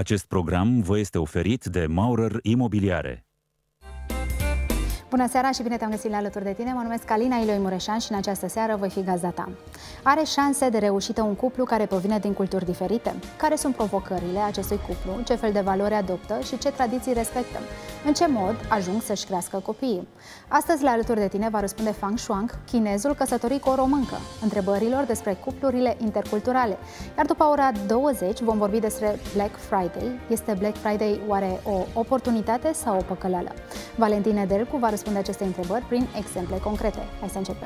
Acest program vă este oferit de Maurer Imobiliare. Bună seara și bine te-am găsit la Alături de tine. Mă numesc Alina Iloi Mureșan și în această seară voi fi gazda ta. Are șanse de reușită un cuplu care provine din culturi diferite? Care sunt provocările acestui cuplu? Ce fel de valori adoptă și ce tradiții respectă? În ce mod ajung să-și crească copiii? Astăzi, la Alături de tine, va răspunde Fang Shuang, chinezul căsătorit cu o româncă, întrebărilor despre cuplurile interculturale. Iar după ora 20 vom vorbi despre Black Friday. Este Black Friday oare o oportunitate sau o păcăleală? Valentin Nedelcu va răspunde aceste întrebări prin exemple concrete. Hai să începem!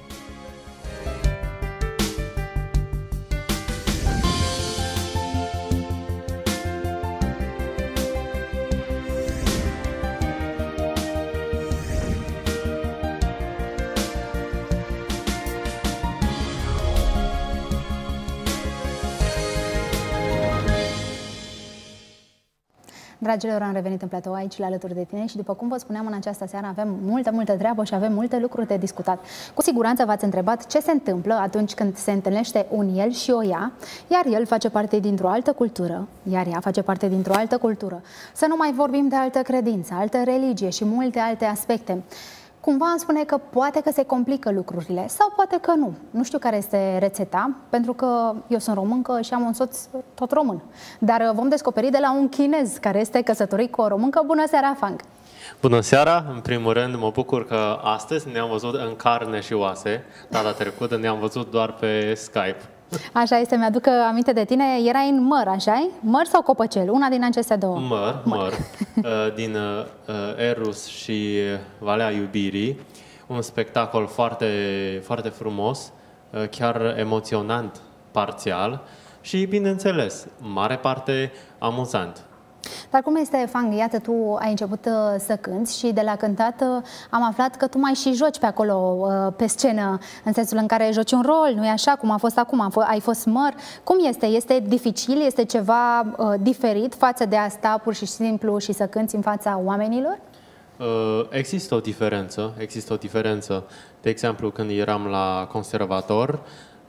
Dragilor, am revenit în platou aici, la Alături de tine și după cum vă spuneam, în această seară avem multă treabă și avem multe lucruri de discutat. Cu siguranță v-ați întrebat ce se întâmplă atunci când se întâlnește un el și o ea, iar el face parte dintr-o altă cultură, iar ea face parte dintr-o altă cultură. Să nu mai vorbim de altă credință, altă religie și multe alte aspecte. Cumva îmi spune că poate că se complică lucrurile sau poate că nu. Nu știu care este rețeta, pentru că eu sunt româncă și am un soț tot român. Dar vom descoperi de la un chinez care este căsătorit cu o româncă. Bună seara, Fang! Bună seara! În primul rând, mă bucur că astăzi ne-am văzut în carne și oase. Data trecută ne-am văzut doar pe Skype. Așa este, mi-aduc aminte de tine, erai în Măr, așa-i? Măr sau Copăcel? Una din aceste două. Măr. Din Eros și Valea Iubirii. Un spectacol foarte frumos, chiar emoționant parțial și, bineînțeles, mare parte amuzant. Dar cum este, Fang? Iată, tu ai început să cânți și de la cântat am aflat că tu mai și joci pe acolo, pe scenă, în sensul în care joci un rol, nu e așa cum a fost acum, ai fost Măr. Cum este? Este dificil? Este ceva diferit față de a sta pur și simplu și să cânți în fața oamenilor? Există o diferență. De exemplu, când eram la conservator,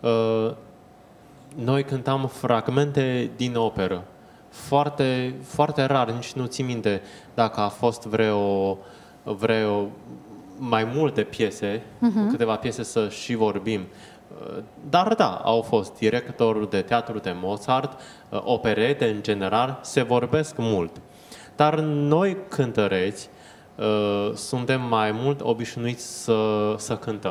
noi cântam fragmente din operă. Foarte rar, nici nu țin minte dacă a fost vreo mai multe piese, câteva piese să și vorbim. Dar da, au fost directorul de teatru de Mozart, operete în general, se vorbesc mult. Dar noi cântăreți suntem mai mult obișnuiți să cântăm.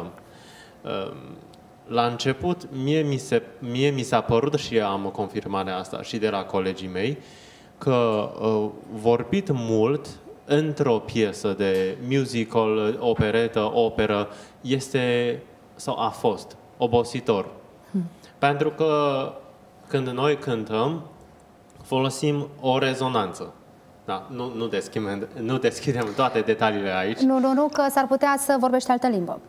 La început, mie mi s-a părut și am confirmarea asta și de la colegii mei, că vorbit mult într-o piesă de musical, operetă, operă, este sau a fost obositor. Pentru că când noi cântăm, folosim o rezonanță. Da, nu deschidem toate detaliile aici. Nu, că s-ar putea să vorbești altă limbă.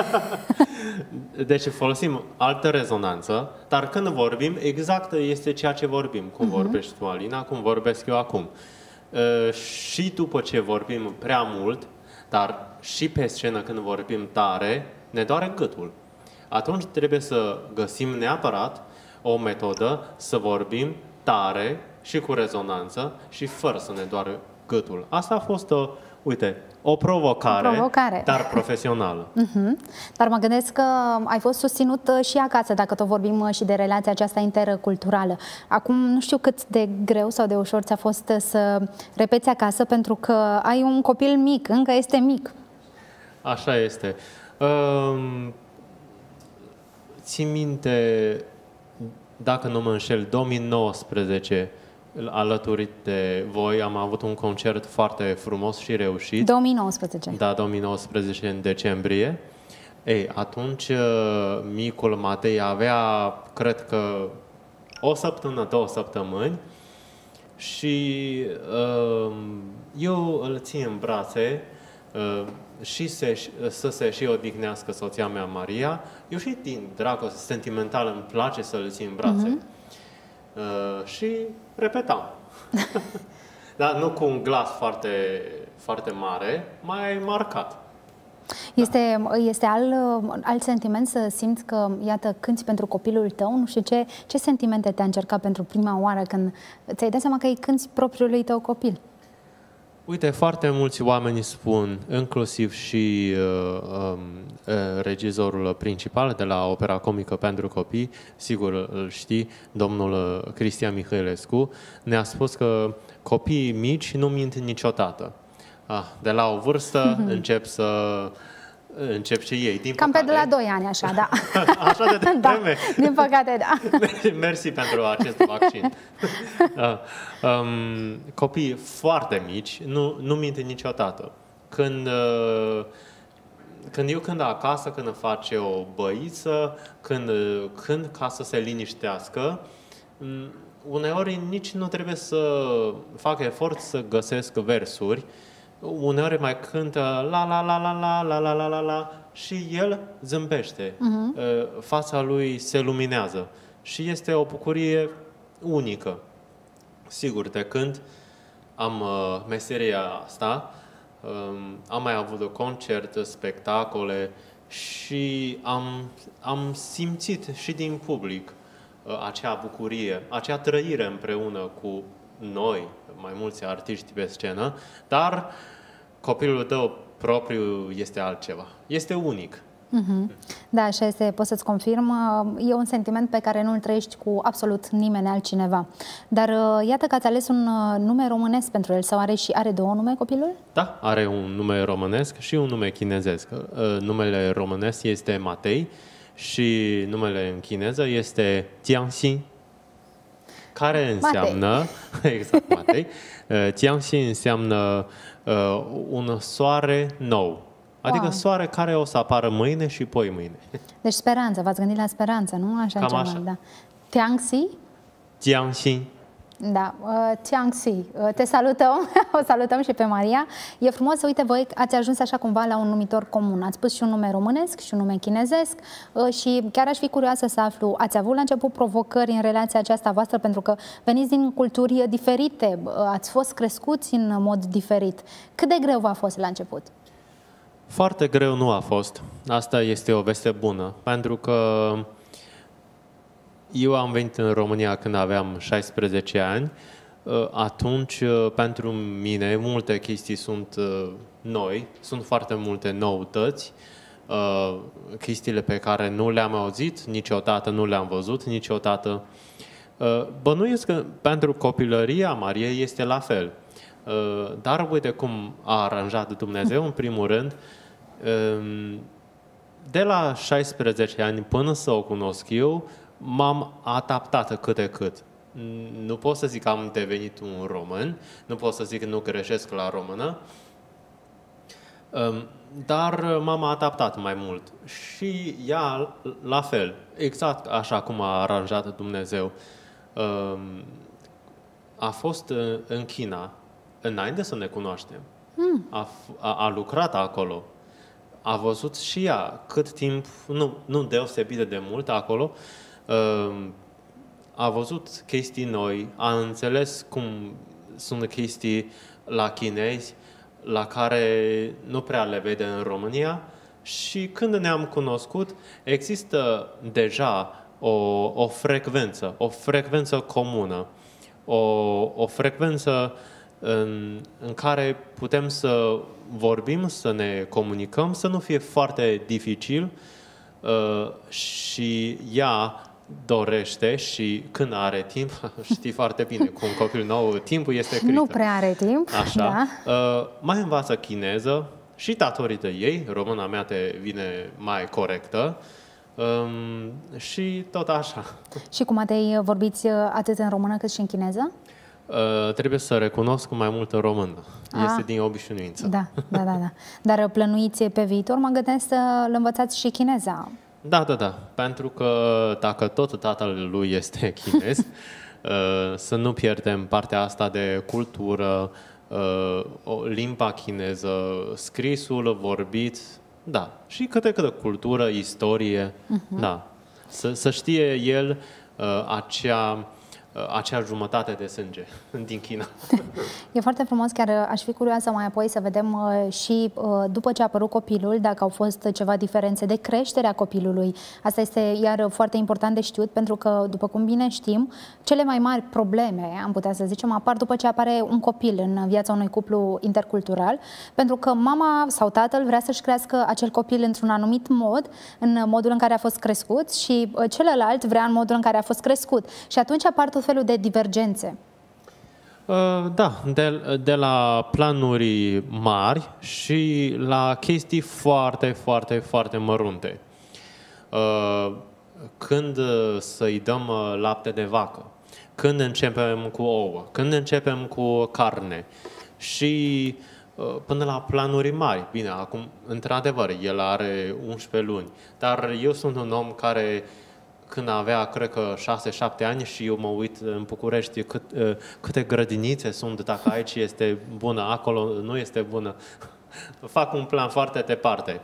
Deci folosim altă rezonanță, dar când vorbim, exact este ceea ce vorbim. Cum vorbești tu, Alina, cum vorbesc eu acum. Și după ce vorbim prea mult, dar și pe scenă când vorbim tare, ne doare gâtul. Atunci trebuie să găsim neapărat o metodă să vorbim tare și cu rezonanță și fără să ne doară gâtul. Asta a fost, o provocare, dar profesională. Dar mă gândesc că ai fost susținut și acasă, dacă tot vorbim și de relația aceasta interculturală. Acum nu știu cât de greu sau de ușor ți-a fost să repeți acasă, pentru că ai un copil mic, încă este mic. Așa este. Țin minte, dacă nu mă înșel, 2019, alături de voi, am avut un concert foarte frumos și reușit. 2019. Da, 2019, în decembrie. Ei, atunci micul Matei avea, cred că, o săptămână, 2 săptămâni și eu îl țin în brațe și să se și odihnească soția mea, Maria. Eu și din dragoste sentimentală îmi place să îl țin în brațe. Și repetam. Dar nu cu un glas foarte mare, mai marcat. Este alt sentiment să simți că, iată, cânti pentru copilul tău? Nu știu ce sentimente te-a încercat pentru prima oară când ți-ai dat seama că îi cânti propriului tău copil? Uite, foarte mulți oameni spun, inclusiv și regizorul principal de la Opera Comică pentru Copii, sigur îl știi, domnul Cristian Mihailescu, ne-a spus că copiii mici nu mint niciodată. De la o vârstă încep și ei. Din Cam păcate. pe de la 2 ani, așa, da. Așa de devreme? Da, din păcate, da. Mersi pentru acest vaccin. Copiii foarte mici nu mint niciodată. Când acasă, când face o băiță, când ca să se liniștească, uneori nici nu trebuie să fac efort să găsesc versuri. Uneori mai cântă la la la la la la la la la la și el zâmbește. Fața lui se luminează și este o bucurie unică. Sigur, de când am meseria asta, am mai avut concert, spectacole și am simțit și din public acea bucurie, acea trăire împreună cu noi, mai mulți artiști pe scenă, dar copilul tău propriu este altceva. Este unic. Da, așa este, pot să-ți confirm. E un sentiment pe care nu-l trăiești cu absolut nimeni altcineva. Dar iată că ați ales un nume românesc pentru el, sau are două nume copilul? Da, are un nume românesc și un nume chinezesc. Numele românesc este Matei și numele în chineză este Jiangxin, care înseamnă, exact, Matei, Jiangxin înseamnă un soare nou. Adică soare care o să apară mâine și poi mâine. Deci speranță, v-ați gândit la speranță, nu? Așa cam ceva, așa. Da. Jiangxi? Jiangxin. Da, Jiangxi. Te salutăm, o salutăm și pe Maria. E frumos, uite, voi ați ajuns așa cumva la un numitor comun. Ați pus și un nume românesc și un nume chinezesc și chiar aș fi curioasă să aflu, ați avut la început provocări în relația aceasta voastră, pentru că veniți din culturi diferite, ați fost crescuți în mod diferit. Cât de greu v-a fost la început? Foarte greu nu a fost. Asta este o veste bună, pentru că eu am venit în România când aveam 16 ani. Atunci, pentru mine, multe chestii sunt noi, sunt foarte multe noutăți, chestiile pe care nu le-am auzit niciodată, nu le-am văzut niciodată. Bănuiesc că pentru copilăria Mariei este la fel. Dar uite cum a aranjat Dumnezeu, în primul rând, de la 16 ani până să o cunosc eu, m-am adaptat cât de cât. Nu pot să zic că am devenit un român, nu pot să zic că nu greșesc la română, dar m-am adaptat mai mult. Și ea, la fel, exact așa cum a aranjat Dumnezeu. A fost în China, înainte să ne cunoaștem. A lucrat acolo. A văzut și ea cât timp, nu deosebit de mult acolo, a văzut chestii noi, a înțeles cum sunt chestii la chinezi, la care nu prea le vede în România, și când ne-am cunoscut, există deja o frecvență comună, o frecvență în care putem să vorbim, să ne comunicăm, să nu fie foarte dificil, și ea dorește și când are timp, știi foarte bine, cu un copil nou, timpul este critic. Nu prea are timp, așa, da. Mai învață chineză și datorită ei, româna mea te vine mai corectă, și tot așa. Și cu Matei vorbiți atât în română cât și în chineză? Trebuie să recunosc mai mult în română. Este din obișnuință. Da. Dar plănuiți pe viitor, mă gândesc să-l învățați și chineza. Da. Pentru că dacă tot tatăl lui este chinez, să nu pierdem partea asta de cultură, limba chineză, scrisul, vorbit, da. Și câte cultură, istorie, da. Să știe el acea acea jumătate de sânge din China. E foarte frumos, chiar aș fi curioasă mai apoi să vedem și după ce a apărut copilul, dacă au fost ceva diferențe de creștere a copilului. Asta este iar foarte important de știut, pentru că, după cum bine știm, cele mai mari probleme, am putea să zicem, apar după ce apare un copil în viața unui cuplu intercultural, pentru că mama sau tatăl vrea să-și crească acel copil într-un anumit mod, în modul în care a fost crescut, și celălalt vrea în modul în care a fost crescut. Și atunci apar tot felul de divergențe. Da, de la planuri mari și la chestii foarte, foarte, foarte mărunte. Când să-i dăm lapte de vacă, când începem cu ouă, când începem cu carne și până la planuri mari. Bine, acum, într-adevăr, el are 11 luni, dar eu sunt un om care, când avea, cred că 6-7 ani, și eu mă uit în București câte grădinițe sunt, dacă aici este bună, acolo nu este bună. Fac un plan foarte departe.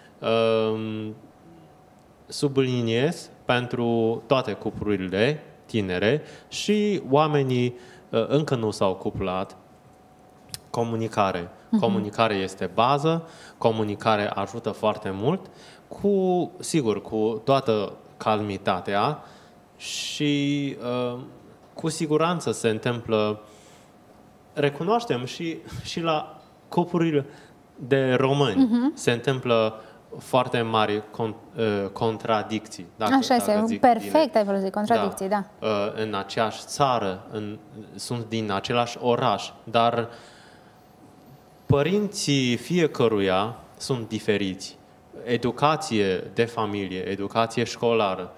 Subliniez pentru toate cuplurile tinere și oamenii încă nu s-au cuplat, comunicare. Comunicare este bază, comunicare ajută foarte mult, sigur, cu toată calmitatea și cu siguranță se întâmplă, recunoaștem și la cuplurile de români se întâmplă foarte mari contradicții. Așa este, perfect ai folosit, contradicții, da. În aceeași țară, sunt din același oraș, dar părinții fiecăruia sunt diferiți. Educație de familie, educație școlară.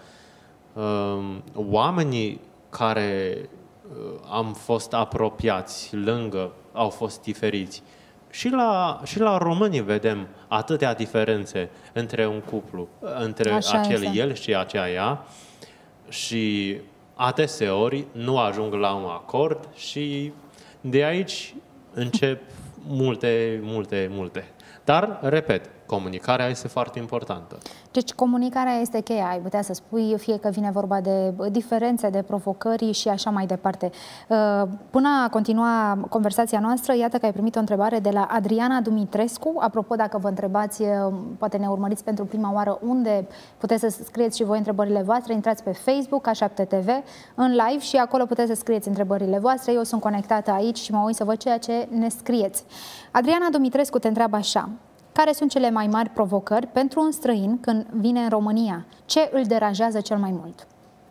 Oamenii care am fost apropiați lângă au fost diferiți. Și la românii vedem atâtea diferențe între un cuplu, între el și ea, și adeseori nu ajung la un acord și de aici încep multe. Dar, repet, comunicarea este foarte importantă. Deci comunicarea este cheia, ai putea să spui, fie că vine vorba de diferențe, de provocări și așa mai departe. Până a continua conversația noastră, iată că ai primit o întrebare de la Adriana Dumitrescu. Apropo, dacă vă întrebați, poate ne urmăriți pentru prima oară, unde puteți să scrieți și voi întrebările voastre, intrați pe Facebook, A7TV, în live, și acolo puteți să scrieți întrebările voastre. Eu sunt conectată aici și mă uit să văd ceea ce ne scrieți. Adriana Dumitrescu te întreabă așa: care sunt cele mai mari provocări pentru un străin când vine în România? Ce îl deranjează cel mai mult?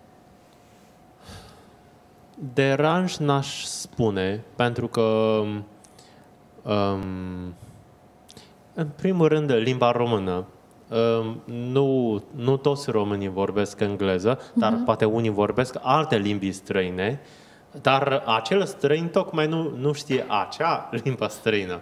Deranj n-aș spune, pentru că în primul rând limba română. Nu toți românii vorbesc engleză, dar poate unii vorbesc alte limbi străine, dar acel străin tocmai nu știe acea limbă străină.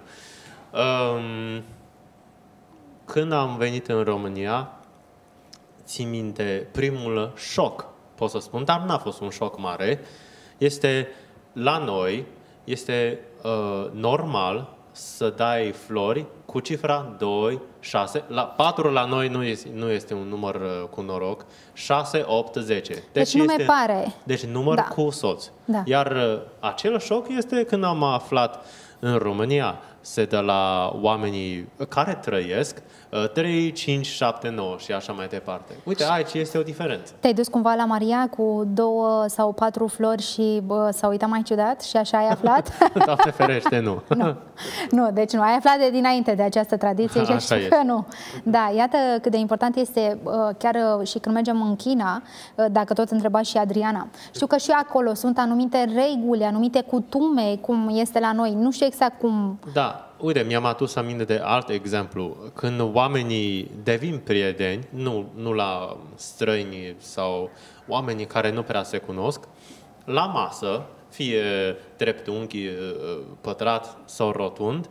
Când am venit în România, țin minte, primul șoc, pot să spun, dar n-a fost un șoc mare, la noi este normal să dai flori cu cifra 2, 6, 4 la noi nu este un număr cu noroc, 6, 8, 10. Deci nu mi pare. Deci număr cu soț. Da. Iar acel șoc este când am aflat în România se dă la oamenii care trăiesc 3, 5, 7, 9 și așa mai departe. Uite, aici este o diferență. Te-ai dus cumva la Maria cu 2 sau 4 flori și s-a uitat mai ciudat și așa ai aflat? Doamne ferește, nu. Nu, deci nu. Ai aflat de dinainte de această tradiție și așa că nu. Da, iată cât de important este, chiar și când mergem în China, dacă tot întreba și Adriana. Știu că și acolo sunt anumite reguli, anumite cutume, cum este la noi. Nu știu exact cum... Da. Uite, mi-am adus aminte de alt exemplu. Când oamenii devin prieteni, nu la străini sau oamenii care nu prea se cunosc, la masă, fie dreptunghi, pătrat sau rotund,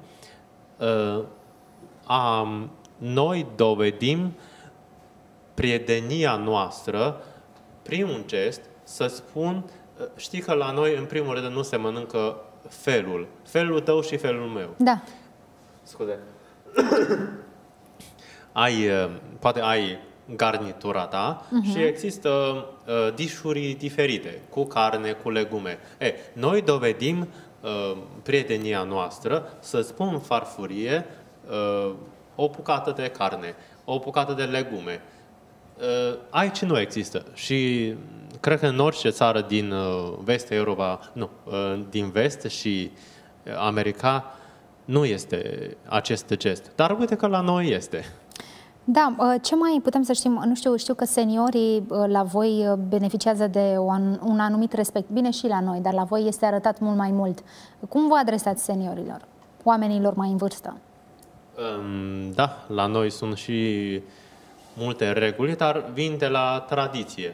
noi dovedim prietenia noastră prin un gest, să spun, știi că la noi, în primul rând, nu se mănâncă felul tău și felul meu. Da. Scuze. Poate ai garnitura ta și există dișuri diferite, cu carne, cu legume. Noi dovedim prietenia noastră să-ți pun în farfurie o bucată de carne, o bucată de legume. Aici nu există. Și cred că în orice țară din vest Europa, din vest și America, nu este acest gest. Dar uite că la noi este. Da, ce mai putem să știm? Nu știu că seniorii la voi beneficiază de un anumit respect. Bine, și la noi, dar la voi este arătat mult mai mult. Cum vă adresați seniorilor, oamenilor mai în vârstă? Da, la noi sunt și multe reguli, dar vin de la tradiție.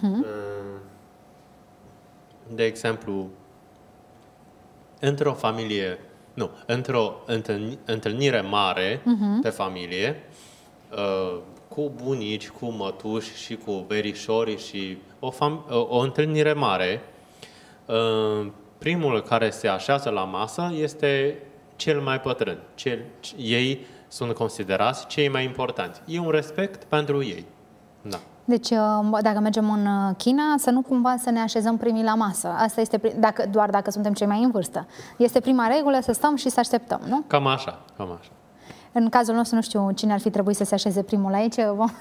De exemplu, într-o familie, într-o întâlnire mare de familie, cu bunici, cu mătuși și cu verișori și o întâlnire mare, primul care se așează la masă este cel mai bătrân. Ei sunt considerați cei mai importanți. E un respect pentru ei. Da. Deci, dacă mergem în China, să nu cumva să ne așezăm primii la masă. Asta este doar dacă suntem cei mai în vârstă. Este prima regulă să stăm și să așteptăm, nu? Cam așa. În cazul nostru, nu știu cine ar fi trebuit să se așeze primul aici.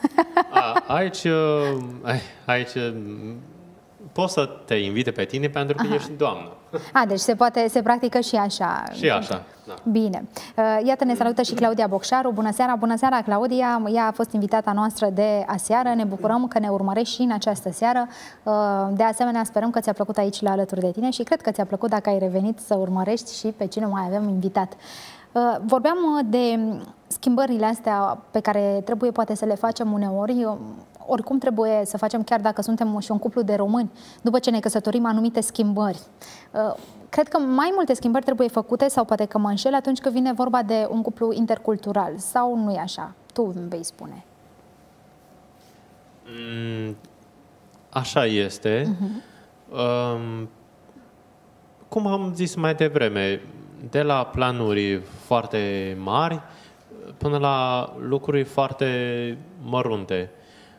Aici pot să te invite pe tine pentru că ești doamnă. Deci se practică și așa. Și așa, da. Bine. Iată, ne salută și Claudia Bocșaru. Bună seara! Bună seara, Claudia! Ea a fost invitata noastră de aseară. Ne bucurăm că ne urmărești și în această seară. De asemenea, sperăm că ți-a plăcut aici la alături de tine și cred că ți-a plăcut dacă ai revenit să urmărești și pe cine mai avem invitat. Vorbeam de schimbările astea pe care trebuie poate să le facem uneori. Oricum trebuie să facem, chiar dacă suntem și un cuplu de români, după ce ne căsătorim, anumite schimbări. Cred că mai multe schimbări trebuie făcute, sau poate că mă înșel, atunci când vine vorba de un cuplu intercultural. Sau nu e așa? Tu îmi vei spune. Așa este. Cum am zis mai devreme, de la planuri foarte mari până la lucruri foarte mărunte.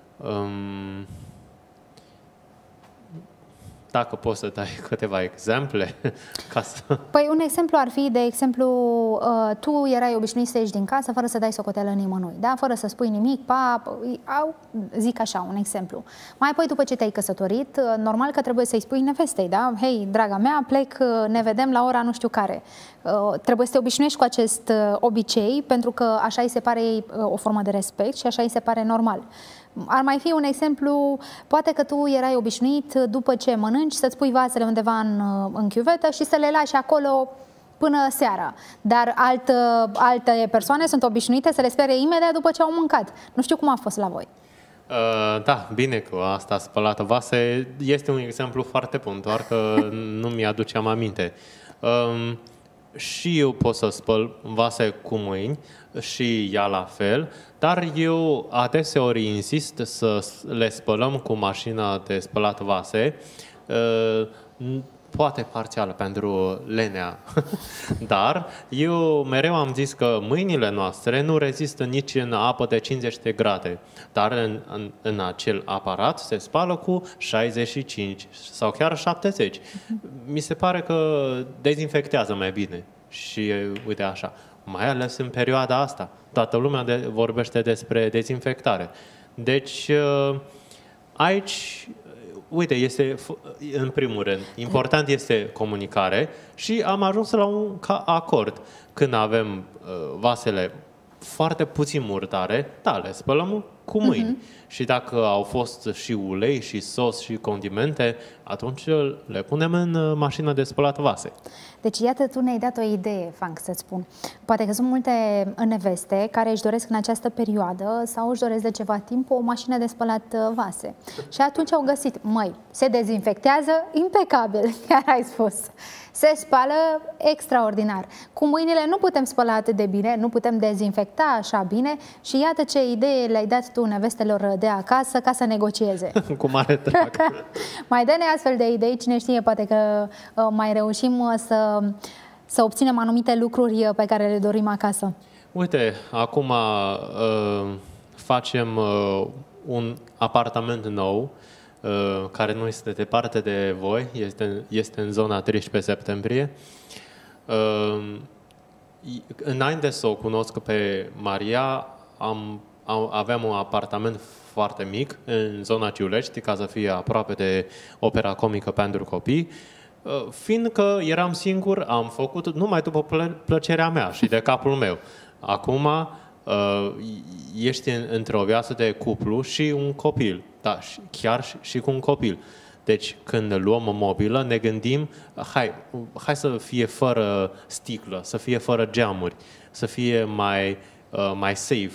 Dacă poți să dai câteva exemple ca să... Păi un exemplu ar fi, de exemplu, tu erai obișnuit să ieși din casă fără să dai socoteală nimănui, da? Fără să spui nimic, zic așa, un exemplu. Mai apoi, după ce te-ai căsătorit, normal că trebuie să-i spui nevestei, da? Hei, draga mea, plec, ne vedem la ora nu știu care. Trebuie să te obișnuiești cu acest obicei, pentru că așa îi se pare ei o formă de respect și așa îi se pare normal. Ar mai fi un exemplu, poate că tu erai obișnuit după ce mănânci să-ți pui vasele undeva în chiuvetă și să le lași acolo până seara. Dar alte persoane sunt obișnuite să le spere imediat după ce au mâncat. Nu știu cum a fost la voi. Da, bine că asta spălată vase este un exemplu foarte bun, doar că nu mi-aduceam aminte. Și eu pot să spăl vase cu mâini și ea la fel, dar eu adeseori insist să le spălăm cu mașina de spălat vase, poate parțial pentru lenea, dar eu mereu am zis că mâinile noastre nu rezistă nici în apă de 50 de grade, dar în acel aparat se spală cu 65 sau chiar 70. Mi se pare că dezinfectează mai bine și uite așa, mai ales în perioada asta. Toată lumea vorbește despre dezinfectare. Deci aici, uite, este, în primul rând, important este comunicare și am ajuns la un acord. Când avem vasele foarte puțin murdare, da, le spălăm cu mâini. Și dacă au fost și ulei, și sos, și condimente, atunci le punem în mașina de spălat vase. Deci, iată, tu ne-ai dat o idee, Frank, să-ți spun. Poate că sunt multe neveste care își doresc în această perioadă sau își doresc de ceva timp o mașină de spălat vase. Și atunci au găsit, se dezinfectează impecabil, chiar ai spus. Se spală extraordinar. Cu mâinile nu putem spăla atât de bine, nu putem dezinfecta așa bine și iată ce idee le-ai dat tu nevestelor de acasă ca să negocieze. Cu mare drag. Mai dă-ne astfel de idei, cine știe, poate că mai reușim să obținem anumite lucruri pe care le dorim acasă. Uite, acum facem un apartament nou, care nu este departe de voi, este în zona 13 septembrie. Înainte să o cunosc pe Maria, aveam un apartament foarte mic în zona Giulești, ca să fie aproape de opera comică pentru copii. Fiindcă eram singur, am făcut numai după plăcerea mea și de capul meu. Acum ești într-o viață de cuplu și un copil, da, chiar și cu un copil. Deci când luăm o mobilă, ne gândim, hai să fie fără sticlă, să fie fără geamuri, să fie mai safe.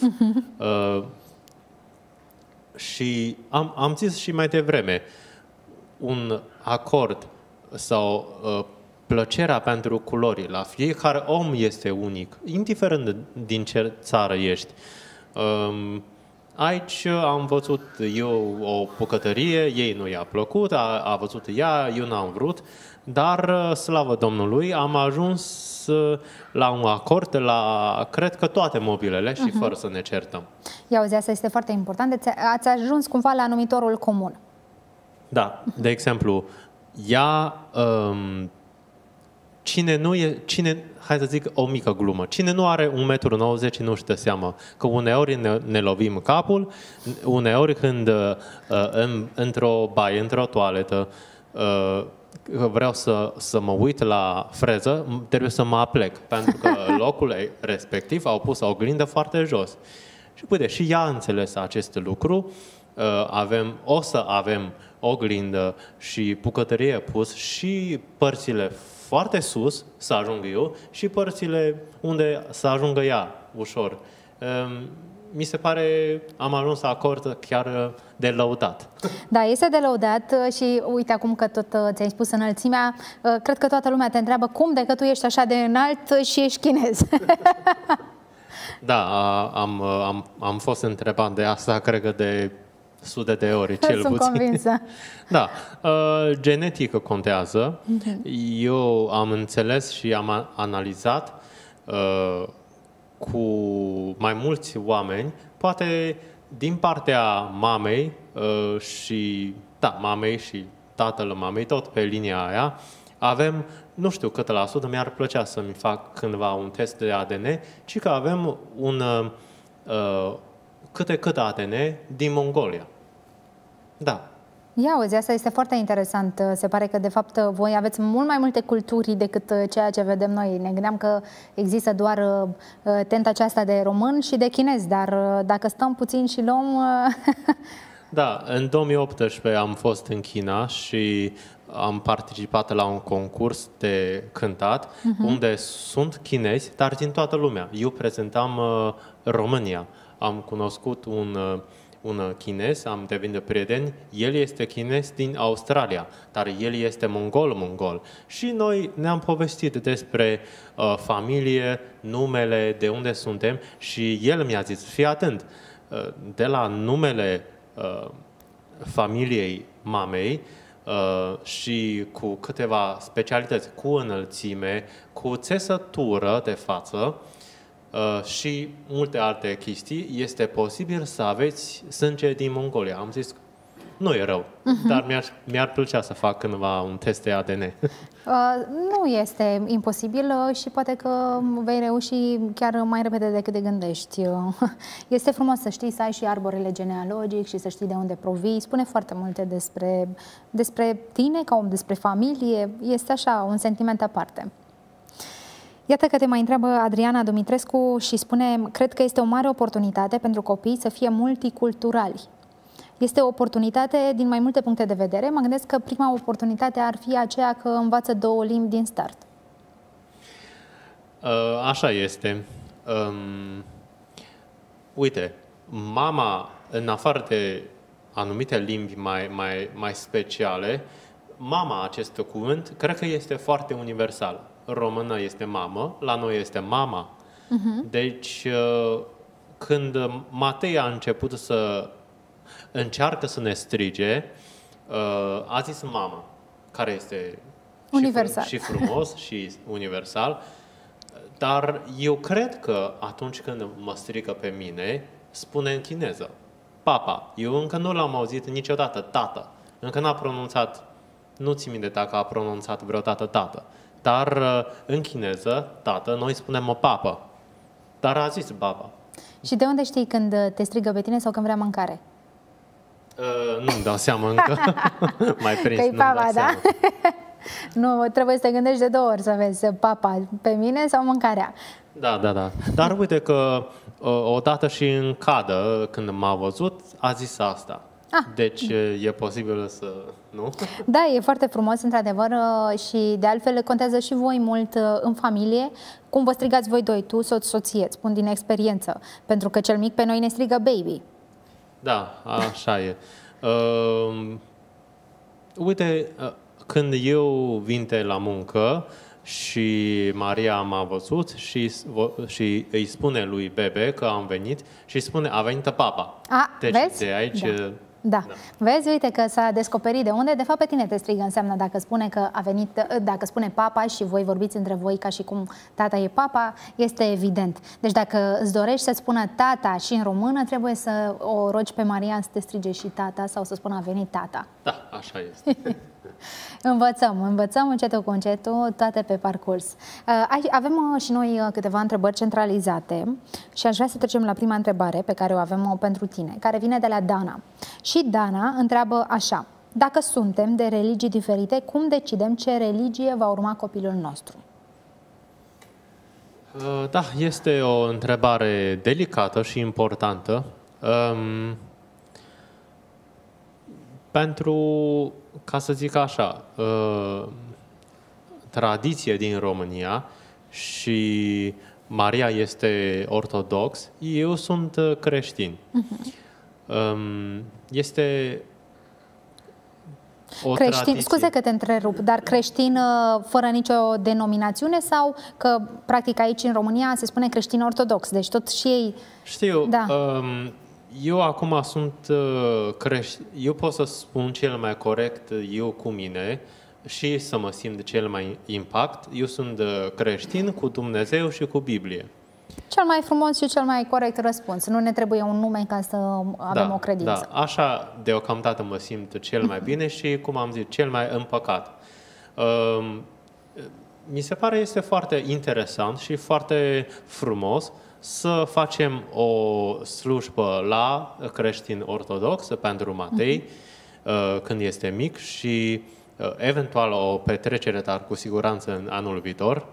Și am zis și mai devreme, un acord sau plăcerea pentru culori la fiecare om este unic, indiferent din ce țară ești. Aici am văzut eu o bucătărie, ei nu i-a plăcut, a văzut ea, eu n-am vrut, dar, slavă Domnului, am ajuns la un acord la, cred că toate mobilele și fără să ne certăm. Ia auzi, asta este foarte important, ați ajuns cumva la numitorul comun. Da, de exemplu, ea, hai să zic o mică glumă, cine nu are 1,90 m nu-și dă seama că uneori ne lovim capul, uneori când într-o baie, într-o toaletă, vreau să mă uit la freză, trebuie să mă aplec, pentru că locul respectiv au pus o oglindă foarte jos. Și uite, și ea a înțeles acest lucru, o să avem oglindă și bucătărie pus și părțile foarte sus să ajung eu și părțile unde să ajungă ea ușor. Mi se pare, am ajuns la acord chiar de lăudat. Da, este de lăudat și uite acum că tot ți-ai spus înălțimea, cred că toată lumea te întreabă cum de că tu ești așa de înalt și ești chinez. Da, am fost întrebat de asta, cred că de sute de ori, cel puțin. Sunt convinsă. Da, genetică contează. Eu am înțeles și am analizat cu mai mulți oameni, poate din partea mamei mamei și tatăl mamei, tot pe linia aia, avem, nu știu cât la sută, mi-ar plăcea să-mi fac cândva un test de ADN, ci că avem un cât ADN din Mongolia. Da. Ia auzi, asta este foarte interesant. Se pare că, de fapt, voi aveți mult mai multe culturi decât ceea ce vedem noi. Ne gândeam că există doar tenta aceasta de român și de chinez, dar dacă stăm puțin și luăm... Da, în 2018 am fost în China și am participat la un concurs de cântat, unde sunt chinezi, dar din toată lumea. Eu prezentam România. Am cunoscut un chinez, am devenit prieteni, el este chinez din Australia, dar el este mongol. Și noi ne-am povestit despre familie, numele, de unde suntem și el mi-a zis, fii atent, de la numele familiei mamei și cu câteva specialități, cu înălțime, cu țesătură de față, și multe alte chestii, este posibil să aveți sânge din Mongolia. Am zis, nu e rău, dar mi-ar plăcea să fac cândva un test de ADN. Nu este imposibil și poate că vei reuși chiar mai repede decât te gândești. Este frumos să știi, să ai și arborele genealogic și să știi de unde provii. Spune foarte multe despre tine, ca om, despre familie. Este așa, un sentiment aparte. Iată că te mai întreabă Adriana Dumitrescu și spune, cred că este o mare oportunitate pentru copii să fie multiculturali. Este o oportunitate din mai multe puncte de vedere. Mă gândesc că prima oportunitate ar fi aceea că învață 2 limbi din start. Așa este. Uite, mama, în afară de anumite limbi mai speciale, mama, acest cuvânt, cred că este foarte universal. Română este mamă, la noi este mama. Deci, când Matei a început să încearcă să ne strige, a zis mama, care este universal. Și frumos și universal, dar eu cred că atunci când mă strigă pe mine, spune în chineză. papa. Eu încă nu l-am auzit niciodată, tată. Încă n-a pronunțat, nu țin minte dacă a pronunțat vreodată tată. Dar în chineză, tată, noi spunem papa. Dar a zis baba. Și de unde știi când te strigă pe tine sau când vrea mâncare? Nu-mi dau seama încă. Mai prins, Că-i nu-mi dau papa, da? seama. Nu, trebuie să te gândești de 2 ori să vezi papa pe mine sau mâncarea. Da. Dar uite că odată și în cadă, când m-a văzut, a zis asta. Deci e posibil să... Nu? Da, e foarte frumos, într-adevăr, și de altfel contează și voi mult în familie. Cum vă strigați voi doi, tu, soție, spun din experiență, pentru că cel mic pe noi ne strigă baby. Da, așa e. Uite, când eu vin la muncă și Maria m-a văzut și îi spune lui Bebe că am venit și spune, a venit papa. Deci vezi? de aici... Da. Vezi, uite că s-a descoperit de unde. De fapt, pe tine te strigă, înseamnă dacă spune că a venit, dacă spune papa și voi vorbiți între voi ca și cum tata e papa, este evident. Deci dacă îți dorești să spună tata și în română, trebuie să o rogi pe Maria să te strige și tata sau să spună a venit tata. Da, așa este. Învățăm încetul cu încetul, toate pe parcurs. Avem și noi câteva întrebări centralizate și aș vrea să trecem la prima întrebare pe care o avem pentru tine, care vine de la Dana. Și Dana întreabă așa: dacă suntem de religii diferite, cum decidem ce religie va urma copilul nostru? Da, este o întrebare delicată și importantă. Pentru, ca să zic așa, tradiție din România și Maria este ortodox, eu sunt creștin. Este o tradiție. Scuze că te întrerup, dar creștin fără nicio denominațiune sau că practic aici în România se spune creștin ortodox, deci tot și ei... Știu, da. Eu acum sunt creștin, eu pot să spun cel mai corect eu cu mine și să mă simt cel mai impact. Eu sunt creștin cu Dumnezeu și cu Biblie. Cel mai frumos și cel mai corect răspuns. Nu ne trebuie un nume ca să avem o credință. Da, așa deocamdată mă simt cel mai bine și, cum am zis, cel mai împăcat. Mi se pare este foarte interesant și foarte frumos să facem o slujbă la creștin ortodox pentru Matei când este mic și eventual o petrecere, dar cu siguranță în anul viitor.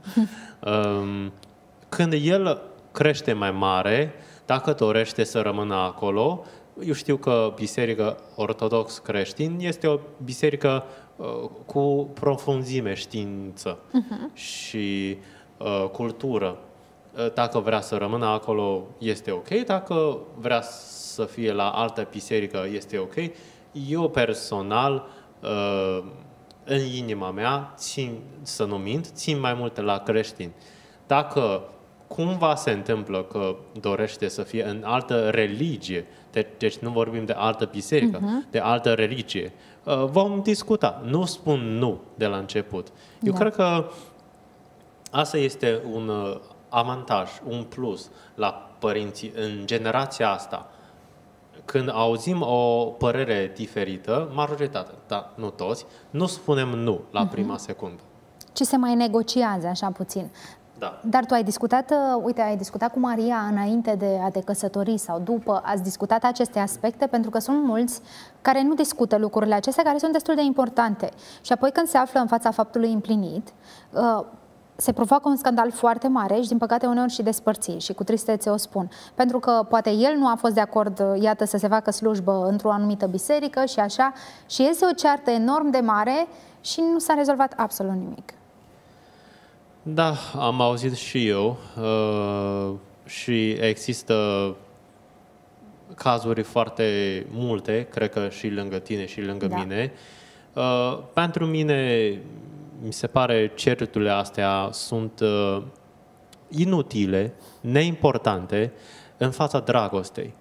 Când el crește mai mare, dacă dorește să rămână acolo, eu știu că Biserica Ortodox Creștin este o biserică cu profunzime, știință și cultură. Dacă vrea să rămână acolo, este ok. Dacă vrea să fie la altă biserică, este ok. Eu personal, în inima mea, să nu mint, țin mai mult la creștin. Dacă cumva se întâmplă că dorește să fie în altă religie, deci nu vorbim de altă biserică, de altă religie, vom discuta. Nu spun nu de la început. Eu cred că asta este un avantaj, un plus la părinții în generația asta. Când auzim o părere diferită, majoritatea, dar nu toți, nu spunem nu la prima secundă. Ci se mai negociază așa puțin. Da. Dar tu ai discutat, ai discutat cu Maria înainte de a te căsători sau după, ați discutat aceste aspecte? Pentru că sunt mulți care nu discută lucrurile acestea, care sunt destul de importante. Și apoi când se află în fața faptului împlinit, se provoacă un scandal foarte mare și, din păcate, uneori și despărțiri. Și cu tristețe o spun. Pentru că poate el nu a fost de acord, iată, să se facă slujbă într-o anumită biserică și așa, și iese o ceartă enorm de mare și nu s-a rezolvat absolut nimic. Da, am auzit și eu și există cazuri foarte multe, cred că și lângă tine și lângă mine. Pentru mine, mi se pare, certurile astea sunt inutile, neimportante în fața dragostei.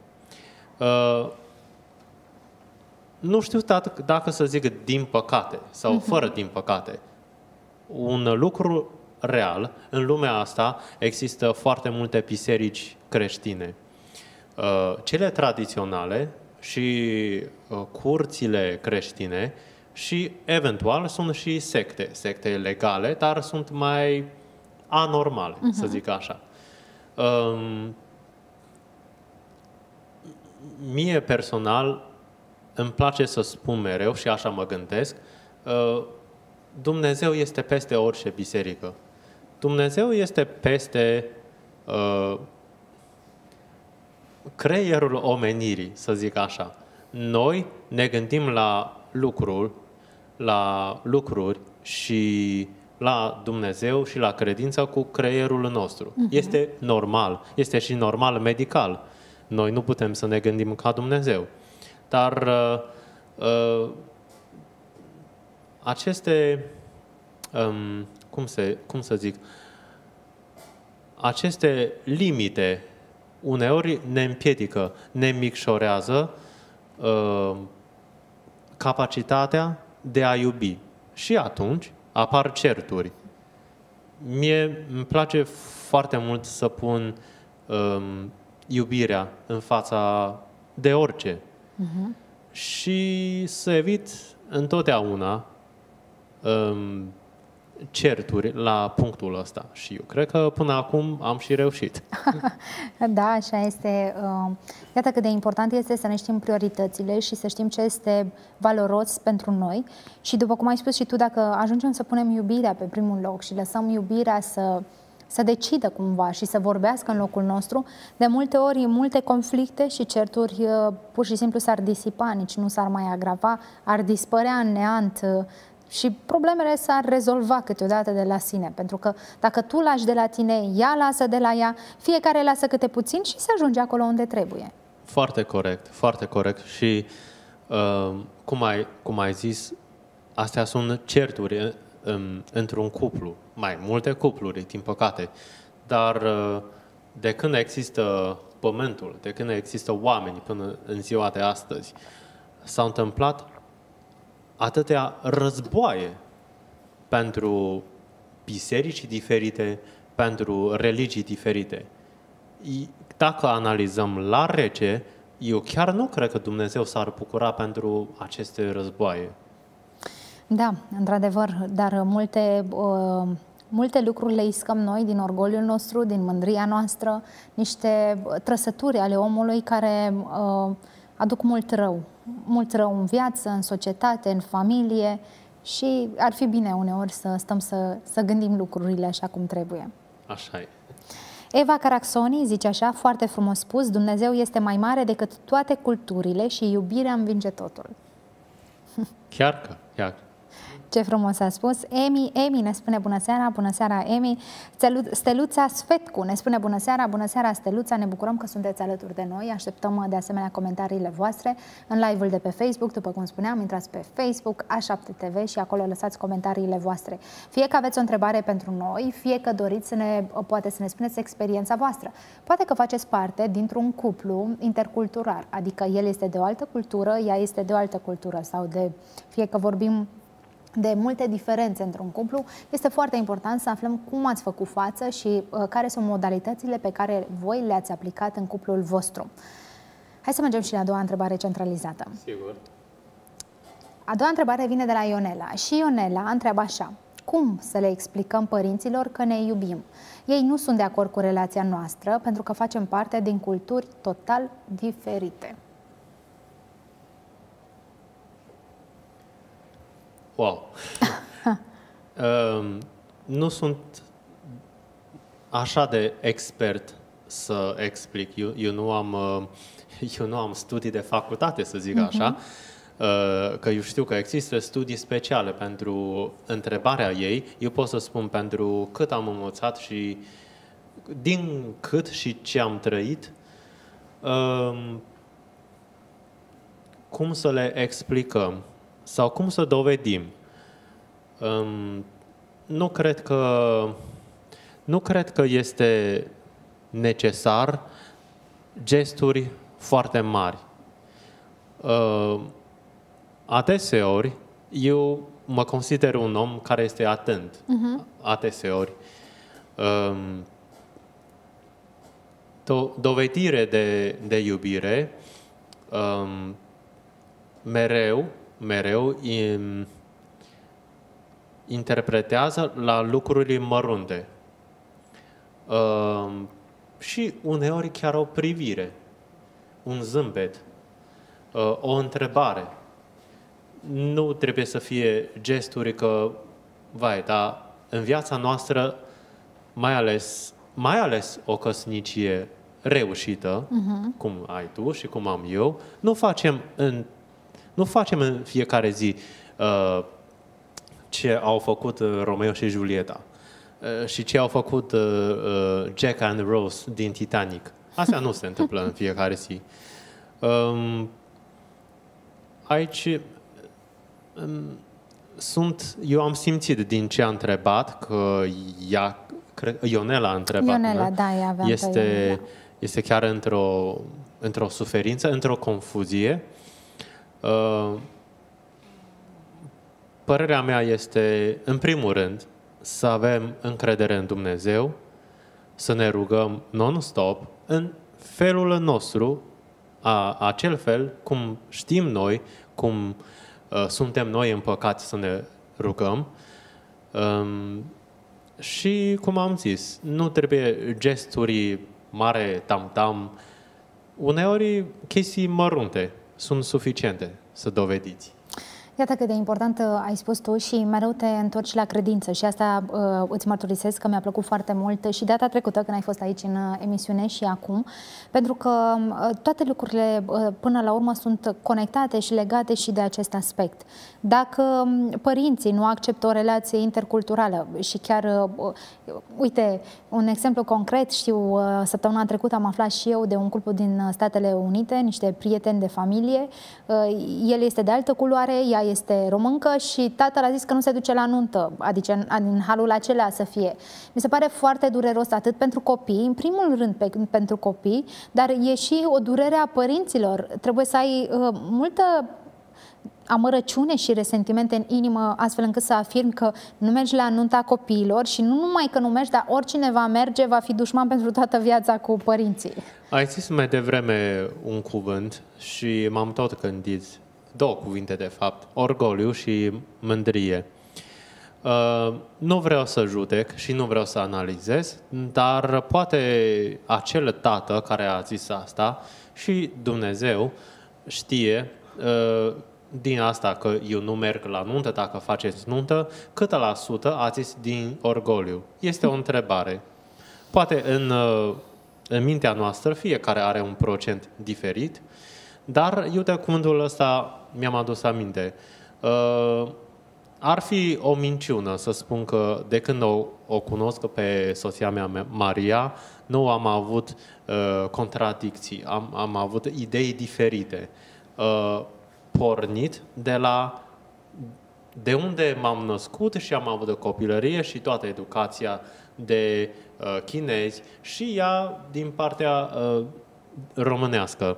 Nu știu dacă să zic din păcate sau fără din păcate. Un lucru real, în lumea asta există foarte multe biserici creștine. cele tradiționale și curțile creștine și eventual sunt și secte legale, dar sunt mai anormale, să zic așa. Mie personal îmi place să spun mereu și așa mă gândesc, Dumnezeu este peste orice biserică. Dumnezeu este peste creierul omenirii, să zic așa. Noi ne gândim la lucruri și la Dumnezeu și la credință cu creierul nostru. Este normal. Este și normal medical. Noi nu putem să ne gândim ca Dumnezeu. Dar aceste, cum să zic, aceste limite uneori ne împiedică, ne micșorează capacitatea de a iubi. Și atunci apar certuri. Mie îmi place foarte mult să pun iubirea în fața de orice. Și să evit întotdeauna certuri la punctul ăsta. Și eu cred că până acum am și reușit. Da, așa este. Iată cât de important este să ne știm prioritățile și să știm ce este valoros pentru noi. Și după cum ai spus și tu, dacă ajungem să punem iubirea pe primul loc și lăsăm iubirea să decidă cumva și să vorbească în locul nostru, de multe ori multe conflicte și certuri pur și simplu s-ar disipa, nici nu s-ar mai agrava, ar dispărea în neant și problemele s-ar rezolva câteodată de la sine. Pentru că dacă tu lași de la tine, ea lasă de la ea, fiecare lasă câte puțin și se ajunge acolo unde trebuie. Foarte corect, foarte corect. Și cum ai zis, astea sunt certuri într-un cuplu, mai multe cupluri, din păcate. Dar de când există pământul, de când există oameni până în ziua de astăzi, s-au întâmplat atâtea războaie pentru biserici diferite, pentru religii diferite. Dacă analizăm la rece, eu chiar nu cred că Dumnezeu s-ar bucura pentru aceste războaie. Da, într-adevăr, dar multe lucruri le iscăm noi din orgoliul nostru, din mândria noastră, niște trăsături ale omului care aduc mult rău în viață, în societate, în familie și ar fi bine uneori să stăm să gândim lucrurile așa cum trebuie. Așa e. Eva Caraxoni zice așa, foarte frumos spus, Dumnezeu este mai mare decât toate culturile și iubirea învinge totul. Chiar. Ce frumos a spus. Emi ne spune bună seara, Emi. Steluța Sfetcu ne spune bună seara, Steluța, ne bucurăm că sunteți alături de noi. Așteptăm de asemenea comentariile voastre în live-ul de pe Facebook. După cum spuneam, intrați pe Facebook, A7TV și acolo lăsați comentariile voastre. Fie că aveți o întrebare pentru noi, fie că doriți poate să ne spuneți experiența voastră. Poate că faceți parte dintr-un cuplu intercultural, adică el este de o altă cultură, ea este de o altă cultură sau fie că vorbim de multe diferențe într-un cuplu, este foarte important să aflăm cum ați făcut față și care sunt modalitățile pe care voi le-ați aplicat în cuplul vostru. Hai să mergem și la a doua întrebare centralizată. Sigur. A doua întrebare vine de la Ionela și Ionela întreabă așa: cum să le explicăm părinților că ne iubim? Ei nu sunt de acord cu relația noastră pentru că facem parte din culturi total diferite. Wow! Nu sunt așa de expert să explic. Eu nu am studii de facultate, să zic așa, că eu știu că există studii speciale pentru întrebarea ei. Eu pot să spun pentru cât am învățat și din cât și ce am trăit, cum să le explicăm sau cum să dovedim. Nu cred că este necesar gesturi foarte mari. Adeseori, eu mă consider un om care este atent. Adeseori. dovedire de iubire mereu interpretează la lucruri mărunte. Și uneori chiar o privire, un zâmbet, o întrebare. Nu trebuie să fie gesturi că, vai, dar în viața noastră, mai ales o căsnicie reușită, cum ai tu și cum am eu, nu facem în fiecare zi ce au făcut Romeo și Julieta și ce au făcut Jack and Rose din Titanic. Astea nu se întâmplă în fiecare zi. Aici eu am simțit din ce a întrebat că Ionela a întrebat. Ionela, da, ea avea este chiar într-o suferință, într-o confuzie. Părerea mea este, în primul rând, să avem încredere în Dumnezeu, să ne rugăm non-stop, în felul nostru, acel fel cum știm noi, cum suntem noi împăcați să ne rugăm. Și, cum am zis, nu trebuie gesturi mare, tam-tam. Uneori, chestii mărunte sunt suficiente să dovediți. Iată cât de important ai spus tu și mereu te întorci la credință și asta îți mărturisesc că mi-a plăcut foarte mult și data trecută când ai fost aici în emisiune și acum, pentru că toate lucrurile până la urmă sunt conectate și legate și de acest aspect. Dacă părinții nu acceptă o relație interculturală și chiar, uite, un exemplu concret, știu, săptămâna trecută am aflat și eu de un cuplu din Statele Unite, niște prieteni de familie, el este de altă culoare, ea este româncă și tatăl a zis că nu se duce la nuntă, adică în halul acela să fie. Mi se pare foarte dureros atât pentru copii, în primul rând pentru copii, dar e și o durere a părinților. Trebuie să ai multă amărăciune și resentimente în inimă, astfel încât să afirmi că nu mergi la nunta copiilor și nu numai că nu mergi, dar oricine va merge va fi dușman pentru toată viața cu părinții. Ai zis mai devreme un cuvânt și m-am tot gândit, două cuvinte de fapt, orgoliu și mândrie. Nu vreau să judec și nu vreau să analizez, dar poate acel tată care a zis asta și Dumnezeu știe din asta că eu nu merg la nuntă, dacă faceți nuntă, câtă la sută a zis din orgoliu? Este o întrebare. Poate în mintea noastră fiecare are un procent diferit, dar eu de cuvântul ăsta mi-am adus aminte. Ar fi o minciună să spun că de când o cunosc pe soția mea, Maria, nu am avut contradicții, am avut idei diferite. Pornit de unde m-am născut și am avut de copilărie și toată educația de chinezi și ea din partea românească.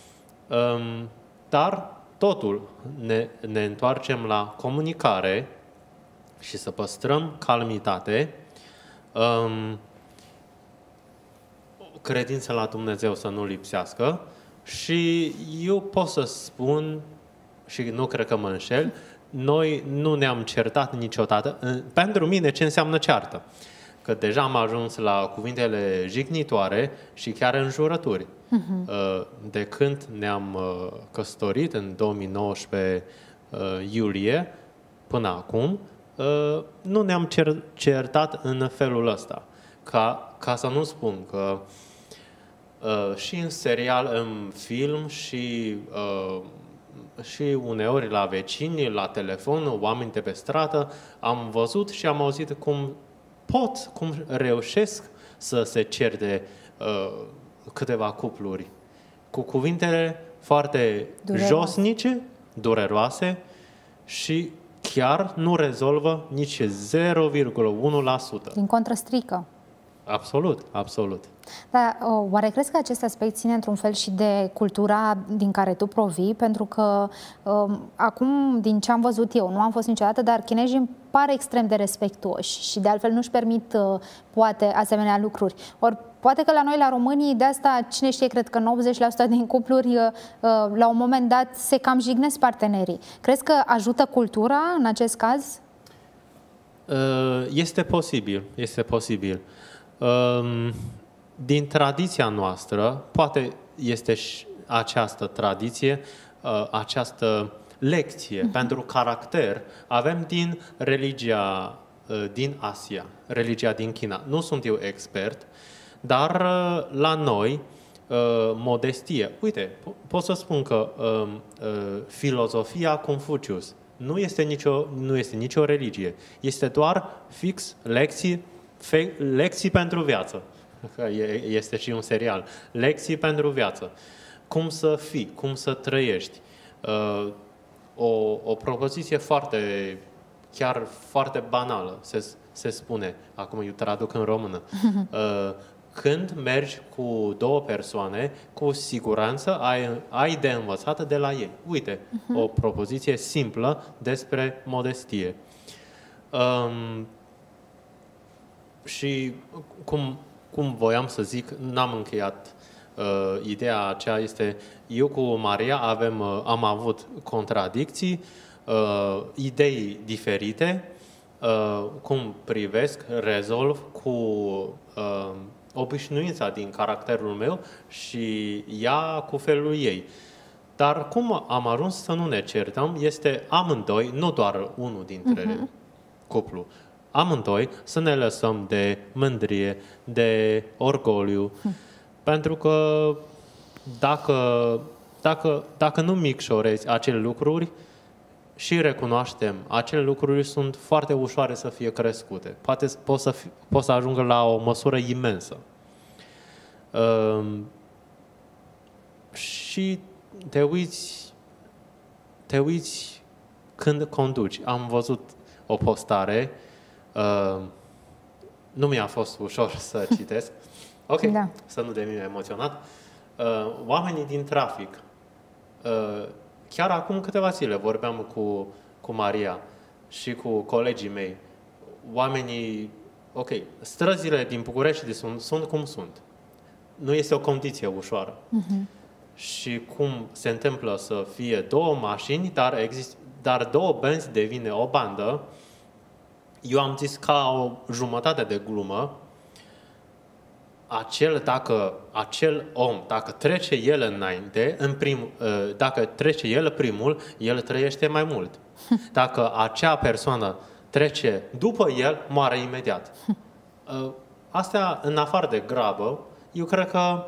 Dar totul ne întoarcem la comunicare și să păstrăm calmitate, credința la Dumnezeu să nu lipsească și eu pot să spun, și nu cred că mă înșel, noi nu ne-am certat niciodată. Pentru mine ce înseamnă ceartă? Că deja am ajuns la cuvintele jignitoare și chiar înjurături. De când ne-am căsătorit în 2019 iulie până acum, nu ne-am certat în felul ăsta. Ca să nu spun că și în serial, în film și uneori la vecini, la telefon, oameni de pe stradă, am văzut și am auzit cum reușesc să se certe câteva cupluri cu cuvintele foarte josnice, dureroase și chiar nu rezolvă nici 0,1%. Din contră strică. Absolut, absolut. Dar oare crezi că acest aspect ține într-un fel și de cultura din care tu provii? Pentru că acum, din ce am văzut eu, nu am fost niciodată, dar chinezii îmi pare extrem de respectuoși și de altfel nu-și permit, poate, asemenea lucruri. Ori poate că la noi, la românii, de asta, cine știe, cred că 90% din cupluri, la un moment dat, se cam jignesc partenerii. Crezi că ajută cultura în acest caz? Este posibil, este posibil. Din tradiția noastră, poate este și această tradiție, această lecție pentru caracter, avem din religia din Asia, religia din China. Nu sunt eu expert, dar la noi, modestie. Uite, pot să spun că filozofia Confucius nu este nicio religie. Este doar fix lecții pentru viață. Este și un serial. Lecții pentru viață. Cum să fii, cum să trăiești. O propoziție chiar foarte banală, se spune, acum eu traduc în română. Când mergi cu două persoane, cu siguranță ai de învățat de la ei. Uite, o propoziție simplă despre modestie. Și cum voiam să zic, n-am încheiat ideea aceea, este eu cu Maria am avut contradicții, idei diferite, cum privesc, rezolv cu obișnuința din caracterul meu și ea cu felul ei. Dar cum am ajuns să nu ne certăm este amândoi, nu doar unul dintre cuplu, amândoi să ne lăsăm de mândrie, de orgoliu, pentru că dacă nu micșorezi acele lucruri și recunoaștem, acele lucruri sunt foarte ușoare să fie crescute. Poate pot să ajungă la o măsură imensă. Și te uiți când conduci. Am văzut o postare, nu mi-a fost ușor să citesc. Ok, da. Să nu devin emoționat. Oamenii din trafic. Chiar acum câteva zile vorbeam cu Maria și cu colegii mei. Oamenii, străzile din București sunt cum sunt. Nu este o condiție ușoară. Și cum se întâmplă să fie două mașini, dar două benzi devine o bandă. Eu am zis ca o jumătate de glumă, dacă acel om, dacă trece el înainte, dacă trece el primul, el trăiește mai mult. Dacă acea persoană trece după el, moare imediat. Astea, în afară de grabă, eu cred că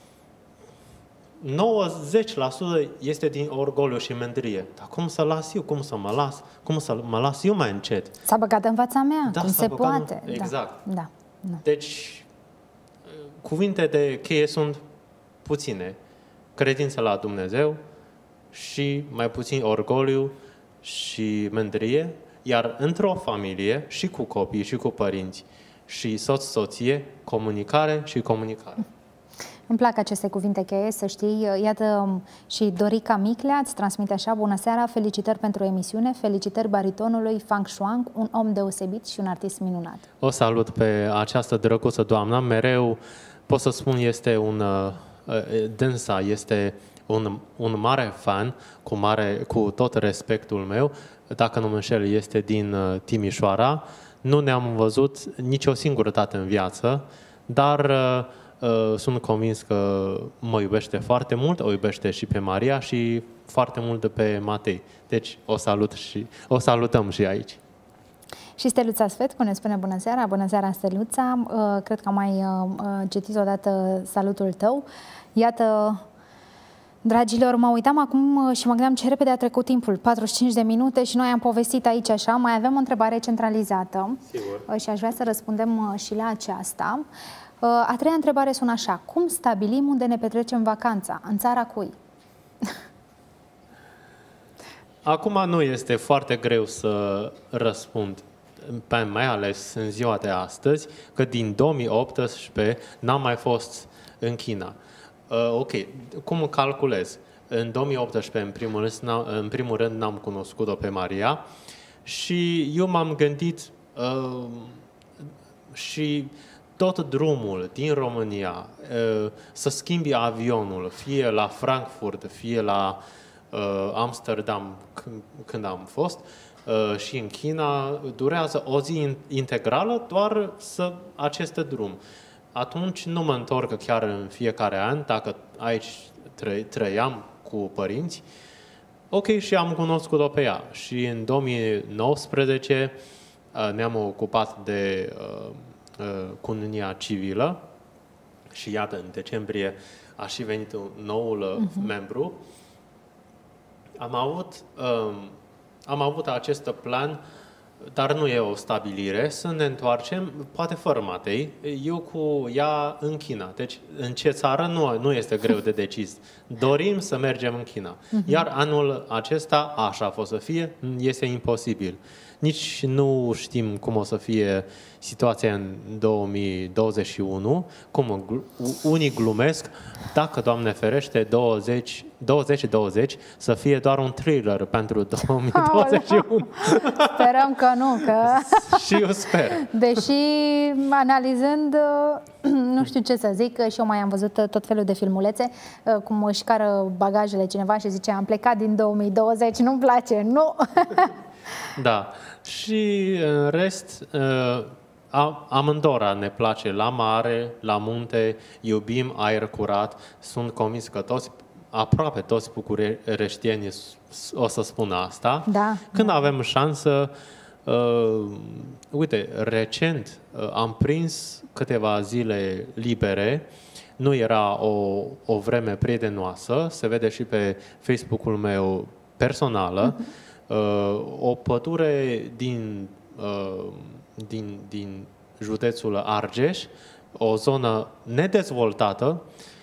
90% este din orgoliu și mândrie. Dar cum să las eu? Cum să mă las eu mai încet? S-a băgat în fața mea, cum se poate. Exact. Da. Deci, cuvinte de cheie sunt puține. Credință la Dumnezeu și mai puțin orgoliu și mândrie, iar într-o familie, și cu copii, și cu părinți, și soție, comunicare și comunicare. Îmi plac aceste cuvinte cheie, să știi. Iată, și Dorica Miclea îți transmite așa: bună seara, felicitări pentru emisiune, felicitări baritonului Fang Shuang, un om deosebit și un artist minunat. O salut pe această drăguță doamnă, mereu pot să spun dânsa este un mare fan, cu tot respectul meu, dacă nu mă înșel, este din Timișoara. Nu ne-am văzut nicio singură dată în viață, dar sunt convins că mă iubește foarte mult, o iubește și pe Maria și foarte mult pe Matei. Deci o salutăm și aici. Și Steluța Sfetcu ne spune bună seara. Bună seara, Steluța. Cred că am mai citit odată salutul tău. Iată, dragilor, mă uitam acum și mă gândeam ce repede a trecut timpul. 45 de minute și noi am povestit aici așa. Mai avem o întrebare centralizată. Sigur. Și aș vrea să răspundem și la aceasta. A treia întrebare sună așa: cum stabilim unde ne petrecem vacanța? În țara cui? Acum nu este foarte greu să răspund. mai ales în ziua de astăzi, că din 2018 n-am mai fost în China. Ok, cum calculez? În 2018, în primul rând, n-am cunoscut-o pe Maria și eu m-am gândit și tot drumul din România să schimbi avionul, fie la Frankfurt, fie la Amsterdam, când am fost, și în China, durează o zi integrală doar acest drum. Atunci nu mă întorc chiar în fiecare an, dacă aici trăiam cu părinți. Ok, și am cunoscut-o pe ea. Și în 2019 ne-am ocupat de cununia civilă și iată, în decembrie a și venit noul membru. Am avut acest plan, dar nu e o stabilire, să ne întoarcem, poate fără Matei, eu cu ea în China. Deci, în ce țară nu este greu de decis. Dorim să mergem în China. Iar anul acesta, așa a fost să fie, este imposibil. Nici nu știm cum o să fie situația în 2021, cum unii glumesc, dacă, Doamne ferește, 2020 să fie doar un thriller pentru 2021. Sperăm că nu, că... Și eu sper. Deși, analizând, nu știu ce să zic, și eu mai am văzut tot felul de filmulețe, cum își cară bagajele cineva și zice, am plecat din 2020, nu-mi place, nu! Da. Și în rest, amândora ne place la mare, la munte, iubim aer curat. Sunt convins că aproape toți bucureștienii o să spună asta. Da, Când avem șansă, uite, recent am prins câteva zile libere. Nu era o vreme prietenoasă, se vede și pe Facebook-ul meu personal. O pădure din județul Argeș, o zonă nedezvoltată,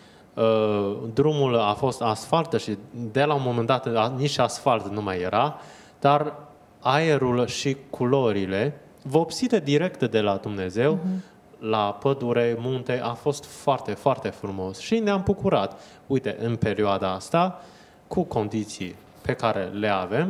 drumul a fost asfalt și de la un moment dat nici asfalt nu mai era, dar aerul și culorile, vopsite direct de la Dumnezeu, la pădure, munte, a fost foarte, foarte frumos și ne-am bucurat. Uite, în perioada asta, cu condiții pe care le avem,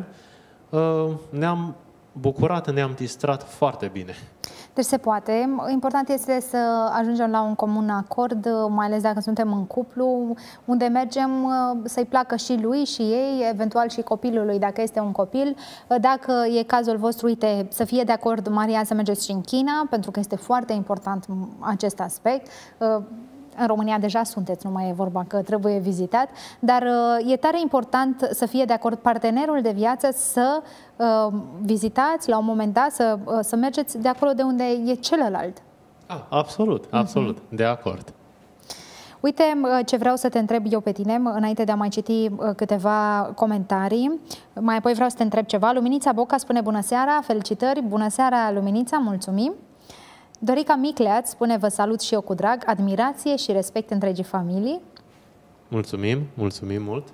ne-am bucurat, ne-am distrat foarte bine. Deci se poate. Important este să ajungem la un comun acord, mai ales dacă suntem în cuplu, unde mergem să-i placă și lui și ei, eventual și copilului, dacă este un copil. Dacă e cazul vostru, uite, să fie de acord, Maria, să mergeți și în China, pentru că este foarte important acest aspect. În România deja sunteți, nu mai e vorba că trebuie vizitat, dar e tare important să fie de acord partenerul de viață să vizitați la un moment dat, să mergeți de acolo de unde e celălalt. Absolut, absolut, de acord. Uite ce vreau să te întreb eu pe tine, înainte de a mai citi câteva comentarii. Mai apoi vreau să te întreb ceva. Luminița Boca spune bună seara, felicitări, bună seara Luminița, mulțumim. Dorica Micleaț spune vă salut și eu cu drag, admirație și respect întregii familii. Mulțumim, mulțumim mult.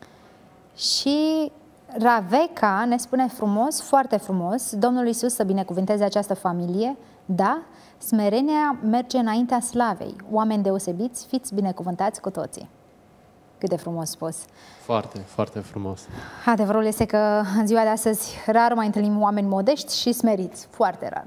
Și Raveca ne spune frumos, foarte frumos, Domnul Iisus să binecuvânteze această familie. Da, smerenia merge înaintea slavei. Oameni deosebiți, fiți binecuvântați cu toții. Cât de frumos spus. Foarte, foarte frumos. Adevărul este că în ziua de astăzi rar mai întâlnim oameni modești și smeriți. Foarte rar.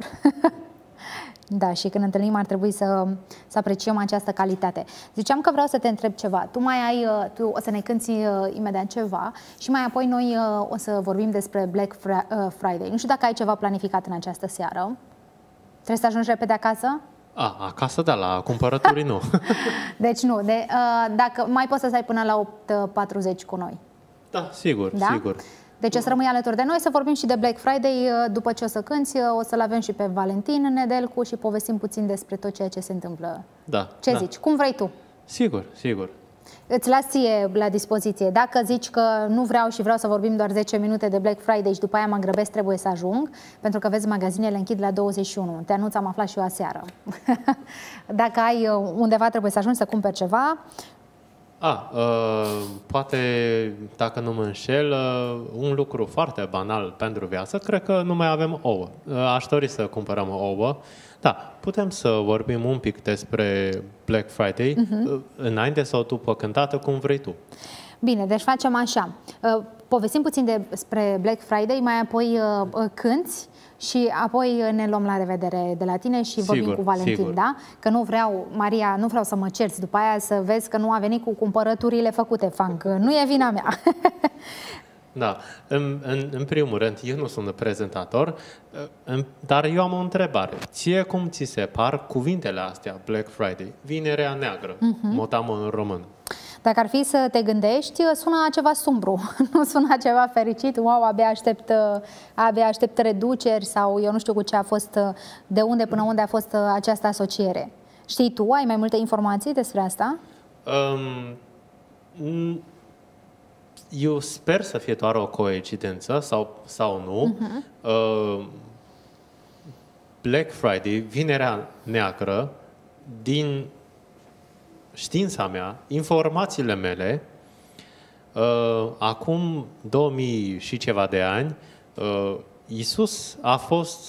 Da, și când întâlnim ar trebui să apreciem această calitate. Ziceam că vreau să te întreb ceva. Tu o să ne cânti imediat ceva și mai apoi noi o să vorbim despre Black Friday. Nu știu dacă ai ceva planificat în această seară. Trebuie să ajungi repede acasă? Acasă, da, la cumpărături nu. Deci nu. Dacă mai poți să stai până la 8:40 cu noi. Da, sigur, da? Sigur. Deci o să rămâi alături de noi, să vorbim și de Black Friday după ce o să cânti. O să-l avem și pe Valentin Nedelcu și povestim puțin despre tot ceea ce se întâmplă. Da. Ce zici? Cum vrei tu? Sigur, sigur. Îți las ție la dispoziție. Dacă zici că nu vreau și vreau să vorbim doar 10 minute de Black Friday și după aia mă grăbesc, trebuie să ajung, pentru că vezi, magazinele închid la 21. Te anunț, am aflat și eu aseară. Dacă ai undeva trebuie să ajungi să cumperi ceva, Poate, dacă nu mă înșel, un lucru foarte banal pentru viață, cred că nu mai avem ouă. Aș dori să cumpărăm ouă. Da, putem să vorbim un pic despre Black Friday, înainte sau după cântată, cum vrei tu. Bine, deci facem așa. Povestim puțin despre Black Friday, mai apoi cânți și apoi ne luăm la revedere de la tine și vorbim cu Valentin, da? Că nu vreau, Maria, nu vreau să mă cerți după aia să vezi că nu a venit cu cumpărăturile făcute, Fang. Nu e vina mea. Da, în primul rând, eu nu sunt prezentator, dar eu am o întrebare. Ție cum ți se par cuvintele astea, Black Friday, Vinerea Neagră, motamă în român? Dacă ar fi să te gândești, sună ceva sumbru, nu sună ceva fericit, wow, abia aștept reduceri sau eu nu știu cu ce a fost, de unde până unde a fost această asociere. Știi tu, ai mai multe informații despre asta? Eu sper să fie doar o coincidență sau nu. Black Friday, Vinerea Neagră, din știința mea, informațiile mele, acum 2000 și ceva de ani, Iisus a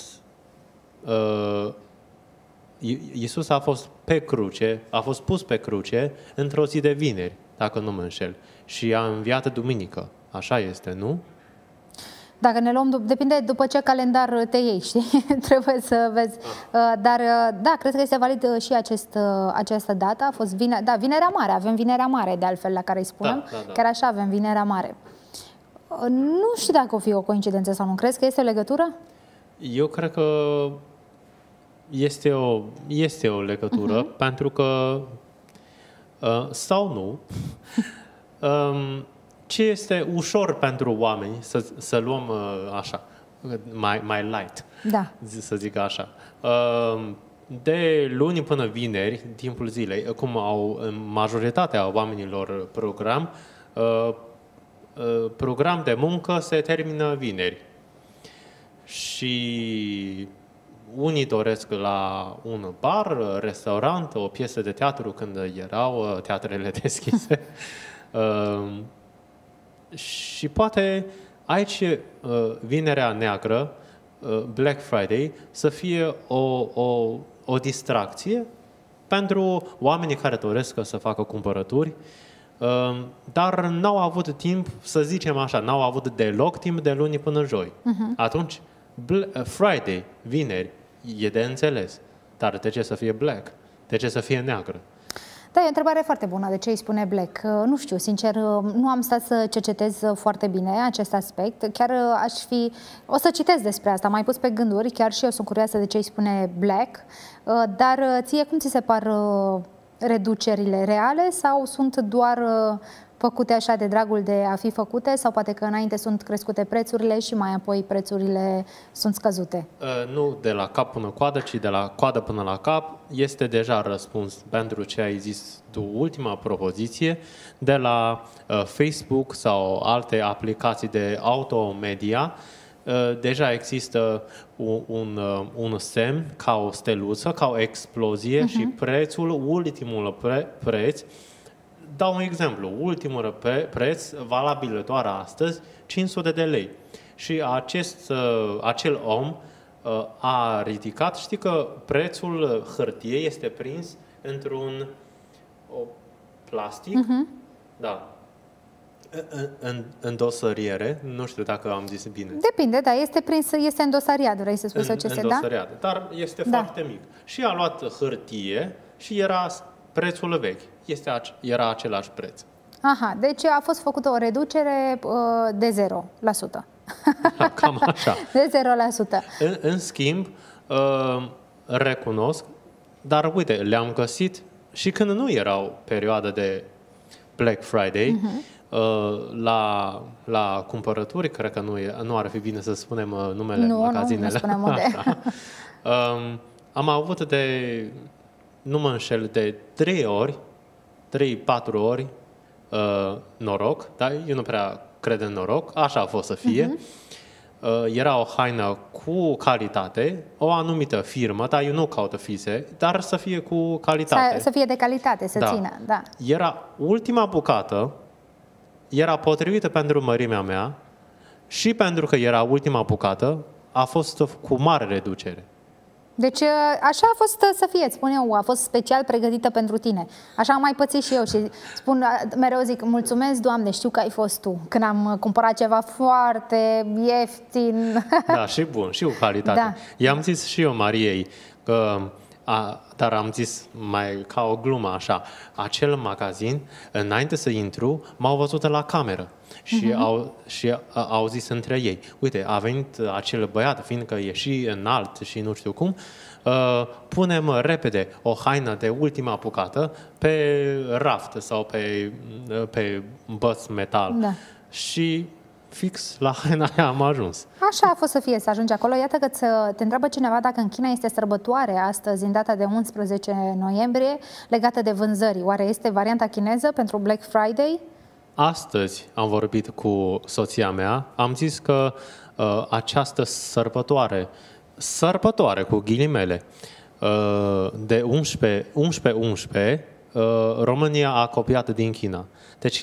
fost pe cruce, a fost pus pe cruce într-o zi de vineri, dacă nu mă înșel, și a înviat duminică. Așa este, nu? Dacă ne luăm, depinde după ce calendar te iei, știi? Trebuie să vezi. Dar da, cred că este valid și această dată. A fost Vinerea Mare. Avem Vinerea Mare, de altfel, la care îi spunem. Da. Chiar așa avem Vinerea Mare. Nu știu dacă o fi o coincidență sau nu. Crezi că este o legătură? Eu cred că este o legătură, pentru că sau nu, ce este ușor pentru oameni să luăm așa, mai light, da, să zic așa. De luni până vineri, în timpul zilei, cum au majoritatea oamenilor program de muncă se termină vineri. Și unii doresc la un bar, restaurant, o piesă de teatru când erau teatrele deschise. Și poate aici Vinerea Neagră, Black Friday, să fie o distracție pentru oamenii care doresc să facă cumpărături, dar n-au avut timp, să zicem așa, n-au avut deloc timp de luni până joi. Atunci, Friday, vineri, e de înțeles. Dar de ce să fie black? De ce să fie neagră? Da, e o întrebare foarte bună. De ce îi spune black? Nu știu, sincer, nu am stat să cercetez foarte bine acest aspect. Chiar o să citesc despre asta, m-ai pus pe gânduri, chiar și eu sunt curioasă de ce îi spune black. Dar ție cum ți se par reducerile reale sau sunt doar făcute așa de dragul de a fi făcute sau poate că înainte sunt crescute prețurile și mai apoi prețurile sunt scăzute? Nu de la cap până coadă, ci de la coadă până la cap. Este deja răspuns pentru ce ai zis tu, ultima propoziție, de la Facebook sau alte aplicații de automedia. Deja există un semn ca o steluță, ca o explozie și prețul, ultimul preț. Dau un exemplu. Ultimul preț, valabil doar astăzi, 500 de lei. Și acel om a ridicat, știi că prețul hârtiei este prins într-un plastic, da, îndosăriere, nu știu dacă am zis bine. Depinde, da, este prins, este îndosariat, vrei să spui sau ce se da? Dar este foarte mic. Și a luat hârtie și era prețul vechi. Era același preț. Aha, deci a fost făcută o reducere de 0%. Cam așa. De 0%. În schimb, recunosc, dar uite, le-am găsit și când nu erau perioada de Black Friday, la cumpărături, cred că nu ar fi bine să spunem numele magazinele. Nu spunem unde. Am avut nu mă înșel, de 3-4 ori noroc, dar eu nu prea cred în noroc, așa a fost să fie. era o haină cu calitate, o anumită firmă, dar eu nu caută fize, dar să fie cu calitate. Să fie de calitate, să țină, da. Era ultima bucată, era potrivită pentru mărimea mea și pentru că era ultima bucată, a fost cu mare reducere. Deci așa a fost să fie, spun eu, a fost special pregătită pentru tine. Așa am mai pățit și eu și spun, mereu zic, mulțumesc, Doamne, știu că ai fost Tu. Când am cumpărat ceva foarte ieftin. Da, și bun, și cu calitate. Da. I-am zis și eu Mariei că... dar am zis mai ca o glumă așa, acel magazin, înainte să intru, m-au văzut la cameră și au zis între ei, uite, a venit acel băiat, fiindcă e și înalt și nu știu cum, punem repede o haină de ultima bucată pe raft sau pe băț metal. Da. Și fix la haina aia am ajuns. Așa a fost să fie, să ajungi acolo. Iată că te întreabă cineva dacă în China este sărbătoare astăzi, în data de 11 noiembrie, legată de vânzări. Oare este varianta chineză pentru Black Friday? Astăzi am vorbit cu soția mea, am zis că această sărbătoare cu ghilimele, de 11-11, România a copiat din China. Deci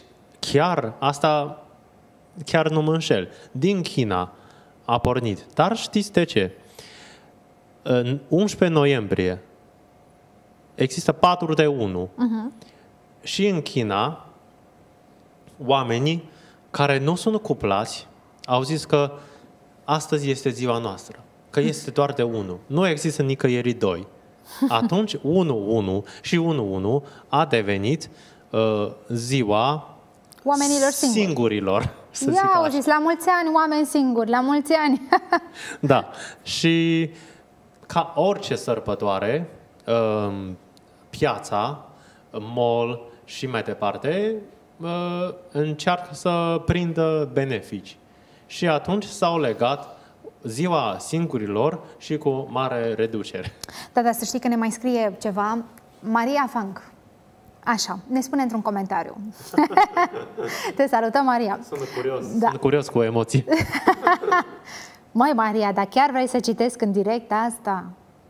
chiar nu mă înșel. Din China a pornit. Dar știți de ce? În 11 noiembrie există 4 de 1. Și în China, oamenii care nu sunt cuplați au zis că astăzi este ziua noastră. Că este doar de 1. Nu există nicăieri 2. Atunci 1-1 și 1-1 a devenit ziua oamenilor singurilor. Ia auziți, la mulți ani, oameni singuri, la mulți ani. Da. Și ca orice sărbătoare, piața, mall și mai departe încearcă să prindă beneficii. Și atunci s-au legat ziua singurilor și cu mare reducere. Da, dar să știi că ne mai scrie ceva. Maria Fang. Așa, ne spune într-un comentariu. Te salutăm, Maria. Sunt curios, da. Sunt curios cu emoții. Măi, Maria, dar chiar vrei să citesc în direct asta?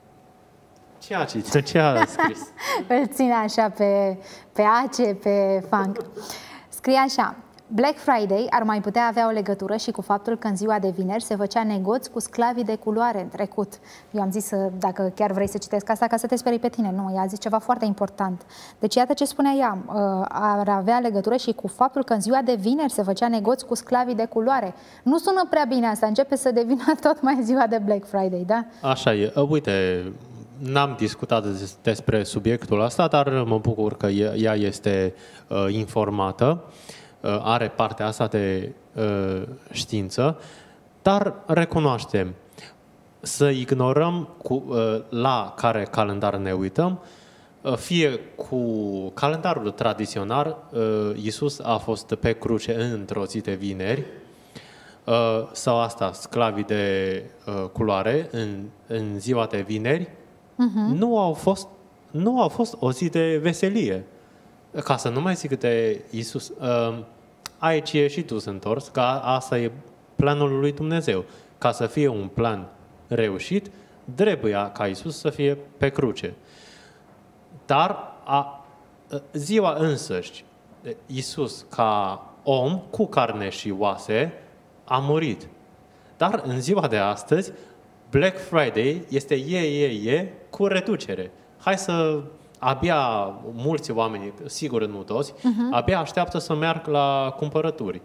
Ce a citit? Ce a scris? Îl ține așa pe Ace, pe Fang. Scrie așa. Black Friday ar mai putea avea o legătură și cu faptul că în ziua de vineri se făcea negoț cu sclavii de culoare în trecut. Eu am zis, dacă chiar vrei să citesc asta, ca să te sperii pe tine. Nu, ea a zis ceva foarte important. Deci iată ce spunea ea, ar avea legătură și cu faptul că în ziua de vineri se făcea negoț cu sclavii de culoare. Nu sună prea bine asta, începe să devină tot mai ziua de Black Friday, da? Așa e. Uite, n-am discutat despre subiectul ăsta, dar mă bucur că ea este informată. Are partea asta de știință, dar recunoaștem, să ignorăm la care calendar ne uităm, fie cu calendarul tradițional, Iisus a fost pe cruce într-o zi de vineri, sau asta, sclavii de culoare, în ziua de vineri, nu au fost o zi de veselie. Ca să nu mai zic de Iisus, aici e și tu sunt întors, că asta e planul lui Dumnezeu. Ca să fie un plan reușit, trebuia ca Iisus să fie pe cruce. Dar ziua însăși, Iisus ca om cu carne și oase a murit. Dar în ziua de astăzi, Black Friday este cu reducere. Hai să... Abia mulți oameni, sigur nu toți, abia așteaptă să meargă la cumpărături.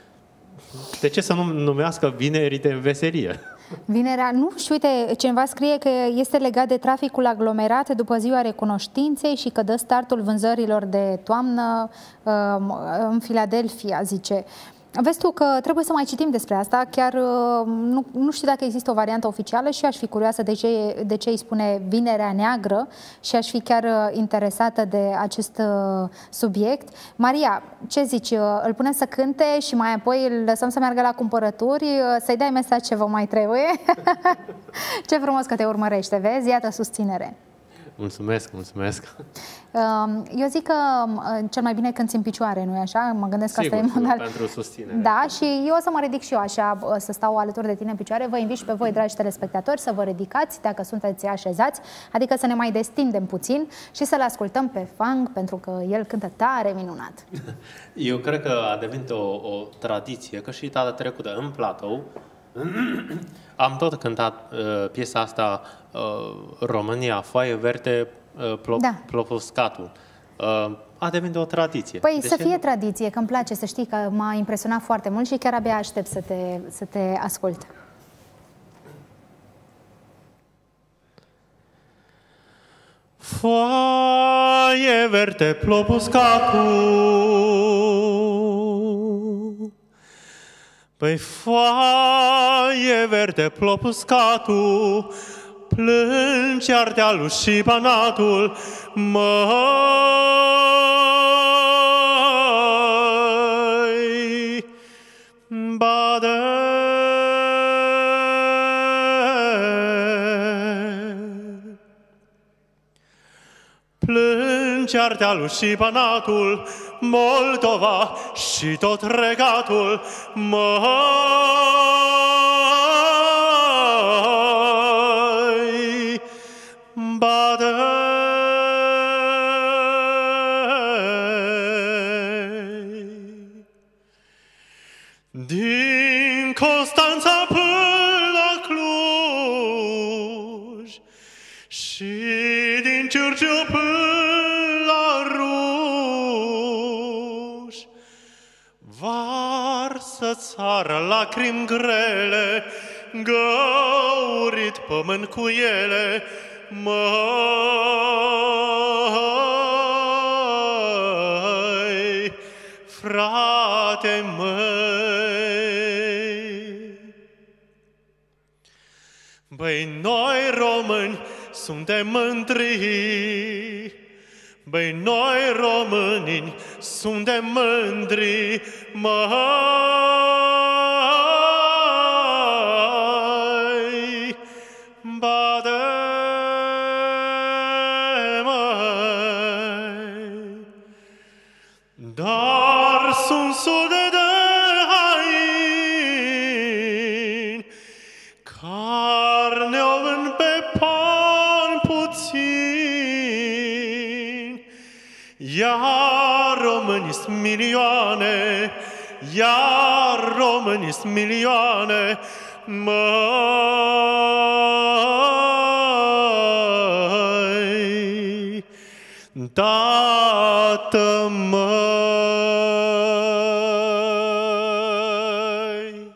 De ce să nu numească vinerii de veselie? Vinerea, nu știu, uite, cineva scrie că este legat de traficul aglomerat după ziua recunoștinței și că dă startul vânzărilor de toamnă în Filadelfia, zice. Vezi tu că trebuie să mai citim despre asta, chiar nu știu dacă există o variantă oficială și aș fi curioasă de ce îi spune Vinerea Neagră și aș fi chiar interesată de acest subiect. Maria, ce zici? Îl punem să cânte și mai apoi îl lăsăm să meargă la cumpărături, să-i dai mesaj ce vă mai trebuie? Ce frumos că te urmărește, vezi? Iată susținere. Mulțumesc, mulțumesc. Eu zic că cel mai bine cânti în picioare, nu-i așa? Mă gândesc că asta e modal. Pentru susținere. Da, și eu o să mă ridic și eu așa, să stau alături de tine în picioare. Vă invit și pe voi, dragi telespectatori, să vă ridicați dacă sunteți așezați, adică să ne mai destindem puțin și să-l ascultăm pe Fang, pentru că el cântă tare minunat. Eu cred că a devenit o tradiție, că și data trecută în platou am tot cântat piesa asta, România, foaie verde, Plopuscatul. A devenit o tradiție. Păi să fie tradiție, că îmi place, să știi că m-a impresionat foarte mult și chiar abia aștept să te ascult. Foaie verde, Plopuscatul. Păi foaie verde, Plopuscatul, plânge Ardealul și Banatul, măi, Bade. Plânge Ardealul și Banatul, Moldova și tot regatul, măi, Bade. Din Constanța până la Cluj și din Giurgiu până la Ruș, varsă țara lacrimi grele, găurit pământ cu ele, măi, frate măi. Băi, noi români suntem mândri, băi, noi români suntem mândri, măi, Bade, măi. Dar sunt sute de haini, carne-o vând pe pan puțin, iar românii-s milioane, iar românii-s milioane, măi, tată măi.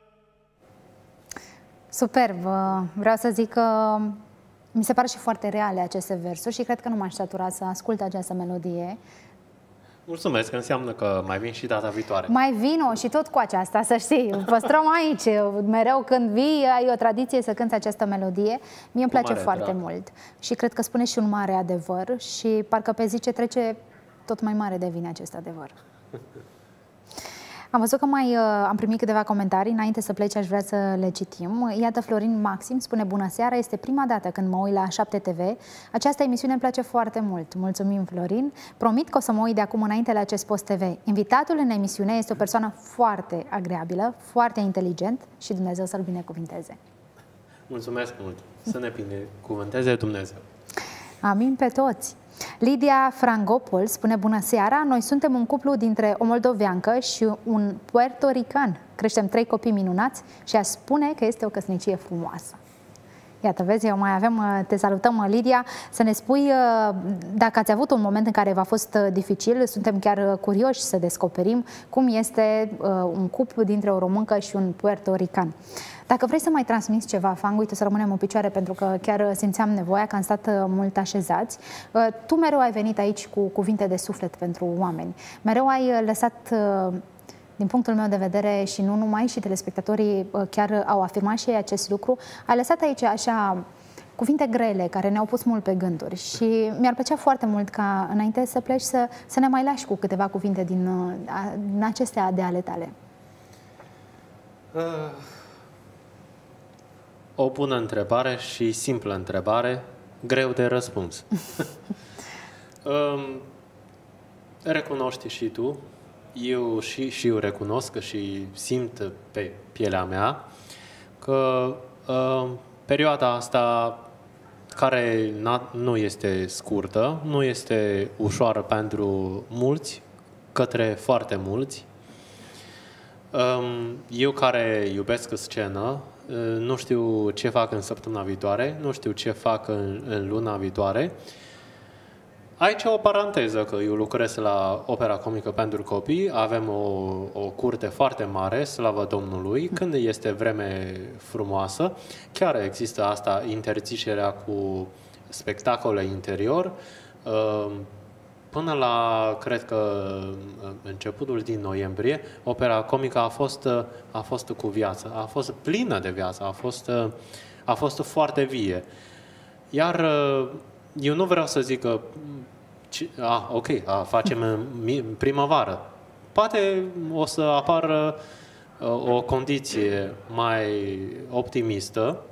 Superb! Vreau să zic că mi se pare și foarte reale aceste versuri și cred că nu m-aș satura să ascult această melodie. Mulțumesc, înseamnă că mai vin și data viitoare. Mai vino și tot cu aceasta, să știi. Păstrăm aici. Mereu când vii, ai o tradiție să cânti această melodie. Mie îmi place foarte mult. Și cred că spune și un mare adevăr și parcă pe zi ce trece, tot mai mare devine acest adevăr. Am văzut că am primit câteva comentarii. Înainte să pleci, aș vrea să le citim. Iată, Florin Maxim spune: bună seara, este prima dată când mă uit la 7 TV. Această emisiune îmi place foarte mult. Mulțumim, Florin. Promit că o să mă uit de acum înainte la acest post TV. Invitatul în emisiune este o persoană foarte agreabilă, foarte inteligent și Dumnezeu să-l binecuvinteze. Mulțumesc mult. Să ne binecuvânteze Dumnezeu. Amin pe toți. Lidia Frangopol spune: bună seara, noi suntem un cuplu dintre o moldoveancă și un puertorican. Creștem 3 copii minunați și aș spune că este o căsnicie frumoasă. Iată, vezi, eu mai avem, te salutăm, Lidia, să ne spui dacă ați avut un moment în care v-a fost dificil. Suntem chiar curioși să descoperim cum este un cuplu dintre o româncă și un puertorican. Dacă vrei să mai transmiți ceva, Fang, uite, să rămânem în picioare, pentru că chiar simțeam nevoia, că am stat mult așezați. Tu mereu ai venit aici cu cuvinte de suflet pentru oameni. Mereu ai lăsat, din punctul meu de vedere, și nu numai, și telespectatorii chiar au afirmat și ei acest lucru, ai lăsat aici așa cuvinte grele care ne-au pus mult pe gânduri și mi-ar plăcea foarte mult ca înainte să pleci să ne mai lași cu câteva cuvinte din acestea de ale tale. O bună întrebare și simplă întrebare. Greu de răspuns. Recunoști și tu, eu recunosc și simt pe pielea mea că perioada asta, care nu este scurtă, nu este ușoară pentru mulți, către foarte mulți. Eu care iubesc scenă, nu știu ce fac în săptămâna viitoare, nu știu ce fac în luna viitoare. Aici o paranteză, că eu lucrez la Opera Comică pentru Copii, avem o curte foarte mare, slavă Domnului, când este vreme frumoasă, chiar există asta, interzicerea cu spectacole interior, până la, cred că, începutul din noiembrie, Opera Comică a fost cu viață, a fost plină de viață, a fost foarte vie. Iar eu nu vreau să zic că facem în primăvară. Poate o să apară o condiție mai optimistă.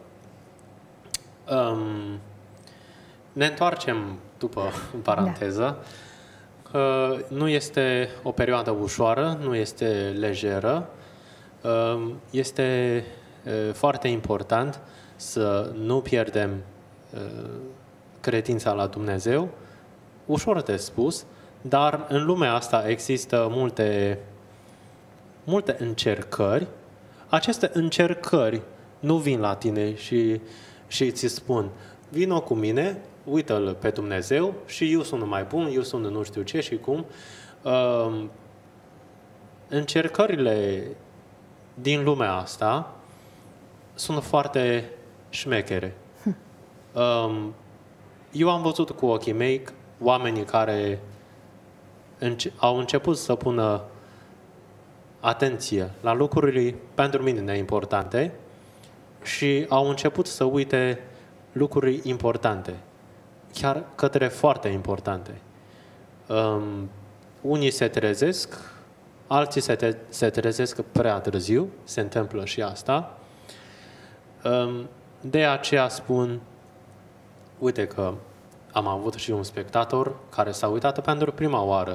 Ne întoarcem după, în paranteză, că nu este o perioadă ușoară, nu este lejeră. Este foarte important să nu pierdem credința la Dumnezeu. Ușor de spus, dar în lumea asta există multe încercări. Aceste încercări nu vin la tine și ți spun, vino cu mine, uită-L pe Dumnezeu și eu sunt mai bun, eu sunt nu știu ce și cum. Încercările din lumea asta sunt foarte șmechere. Eu am văzut cu ochii mei oamenii care au început să pună atenție la lucrurile pentru mine neimportante și au început să uite lucruri importante, chiar către foarte importante. Unii se trezesc, alții se trezesc prea târziu, se întâmplă și asta. De aceea spun, uite că am avut și un spectator care s-a uitat pentru prima oară.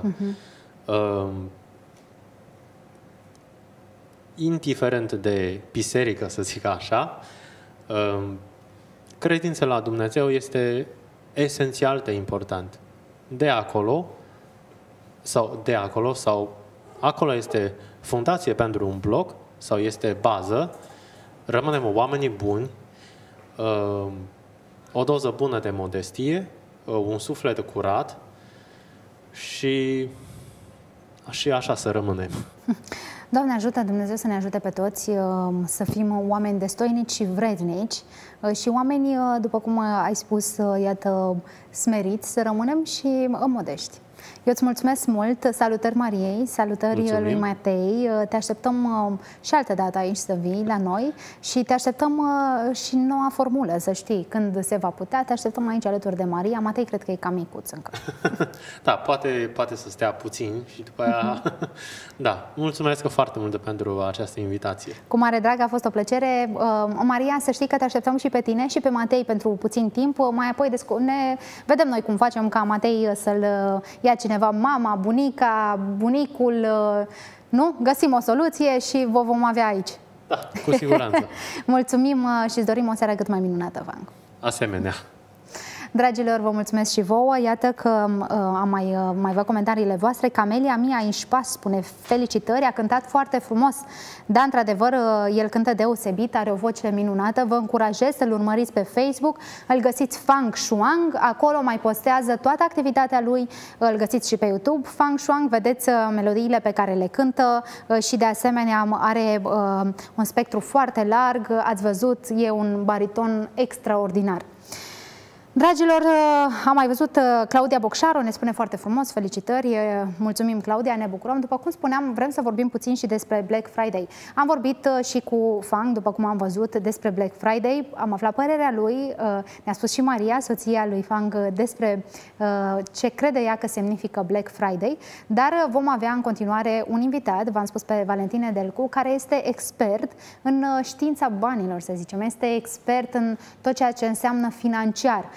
Indiferent de biserică, să zic așa, credința la Dumnezeu este esențial de important. Acolo este fundație pentru un bloc sau este bază, rămânem oameni buni, o doză bună de modestie, un suflet curat și așa să rămânem. Doamne ajută, Dumnezeu să ne ajute pe toți să fim oameni destoinici și vrednici și oameni, după cum ai spus, iată, smeriți, să rămânem și modești. Eu îți mulțumesc mult, salutări Mariei, salutări Mulțumim. lui Matei, te așteptăm și altă dată aici să vii la noi și te așteptăm și noua formulă, să știi, când se va putea, te așteptăm aici alături de Maria. Matei cred că e cam micuț încă. Da, poate să stea puțin și după aia... Da, mulțumesc foarte mult pentru această invitație. Cu mare drag, a fost o plăcere. Maria, să știi că te așteptăm și pe tine și pe Matei pentru puțin timp. Mai apoi ne vedem noi cum facem ca Matei să-l ia cineva, mama, bunica, bunicul, nu? Găsim o soluție și vă vom avea aici. Da, cu siguranță. Mulțumim și îți dorim o seară cât mai minunată, Vang. Asemenea. Dragilor, vă mulțumesc și vouă. Iată că am mai văd comentariile voastre. Camelia Mia Inșpas spune felicitări, a cântat foarte frumos. Da, într-adevăr, el cântă deosebit, are o voce minunată. Vă încurajez să-l urmăriți pe Facebook. Îl găsiți Fang Shuang, acolo mai postează toată activitatea lui. Îl găsiți și pe YouTube. Fang Shuang, vedeți melodiile pe care le cântă și de asemenea are un spectru foarte larg. Ați văzut, e un bariton extraordinar. Dragilor, am mai văzut Claudia Bocșaru, ne spune foarte frumos, felicitări, mulțumim Claudia, ne bucurăm. După cum spuneam, vrem să vorbim puțin și despre Black Friday. Am vorbit și cu Fang, după cum am văzut, despre Black Friday, am aflat părerea lui, ne-a spus și Maria, soția lui Fang, despre ce crede ea că semnifică Black Friday, dar vom avea în continuare un invitat, v-am spus pe Valentine Delcu, care este expert în știința banilor, să zicem, este expert în tot ceea ce înseamnă financiar.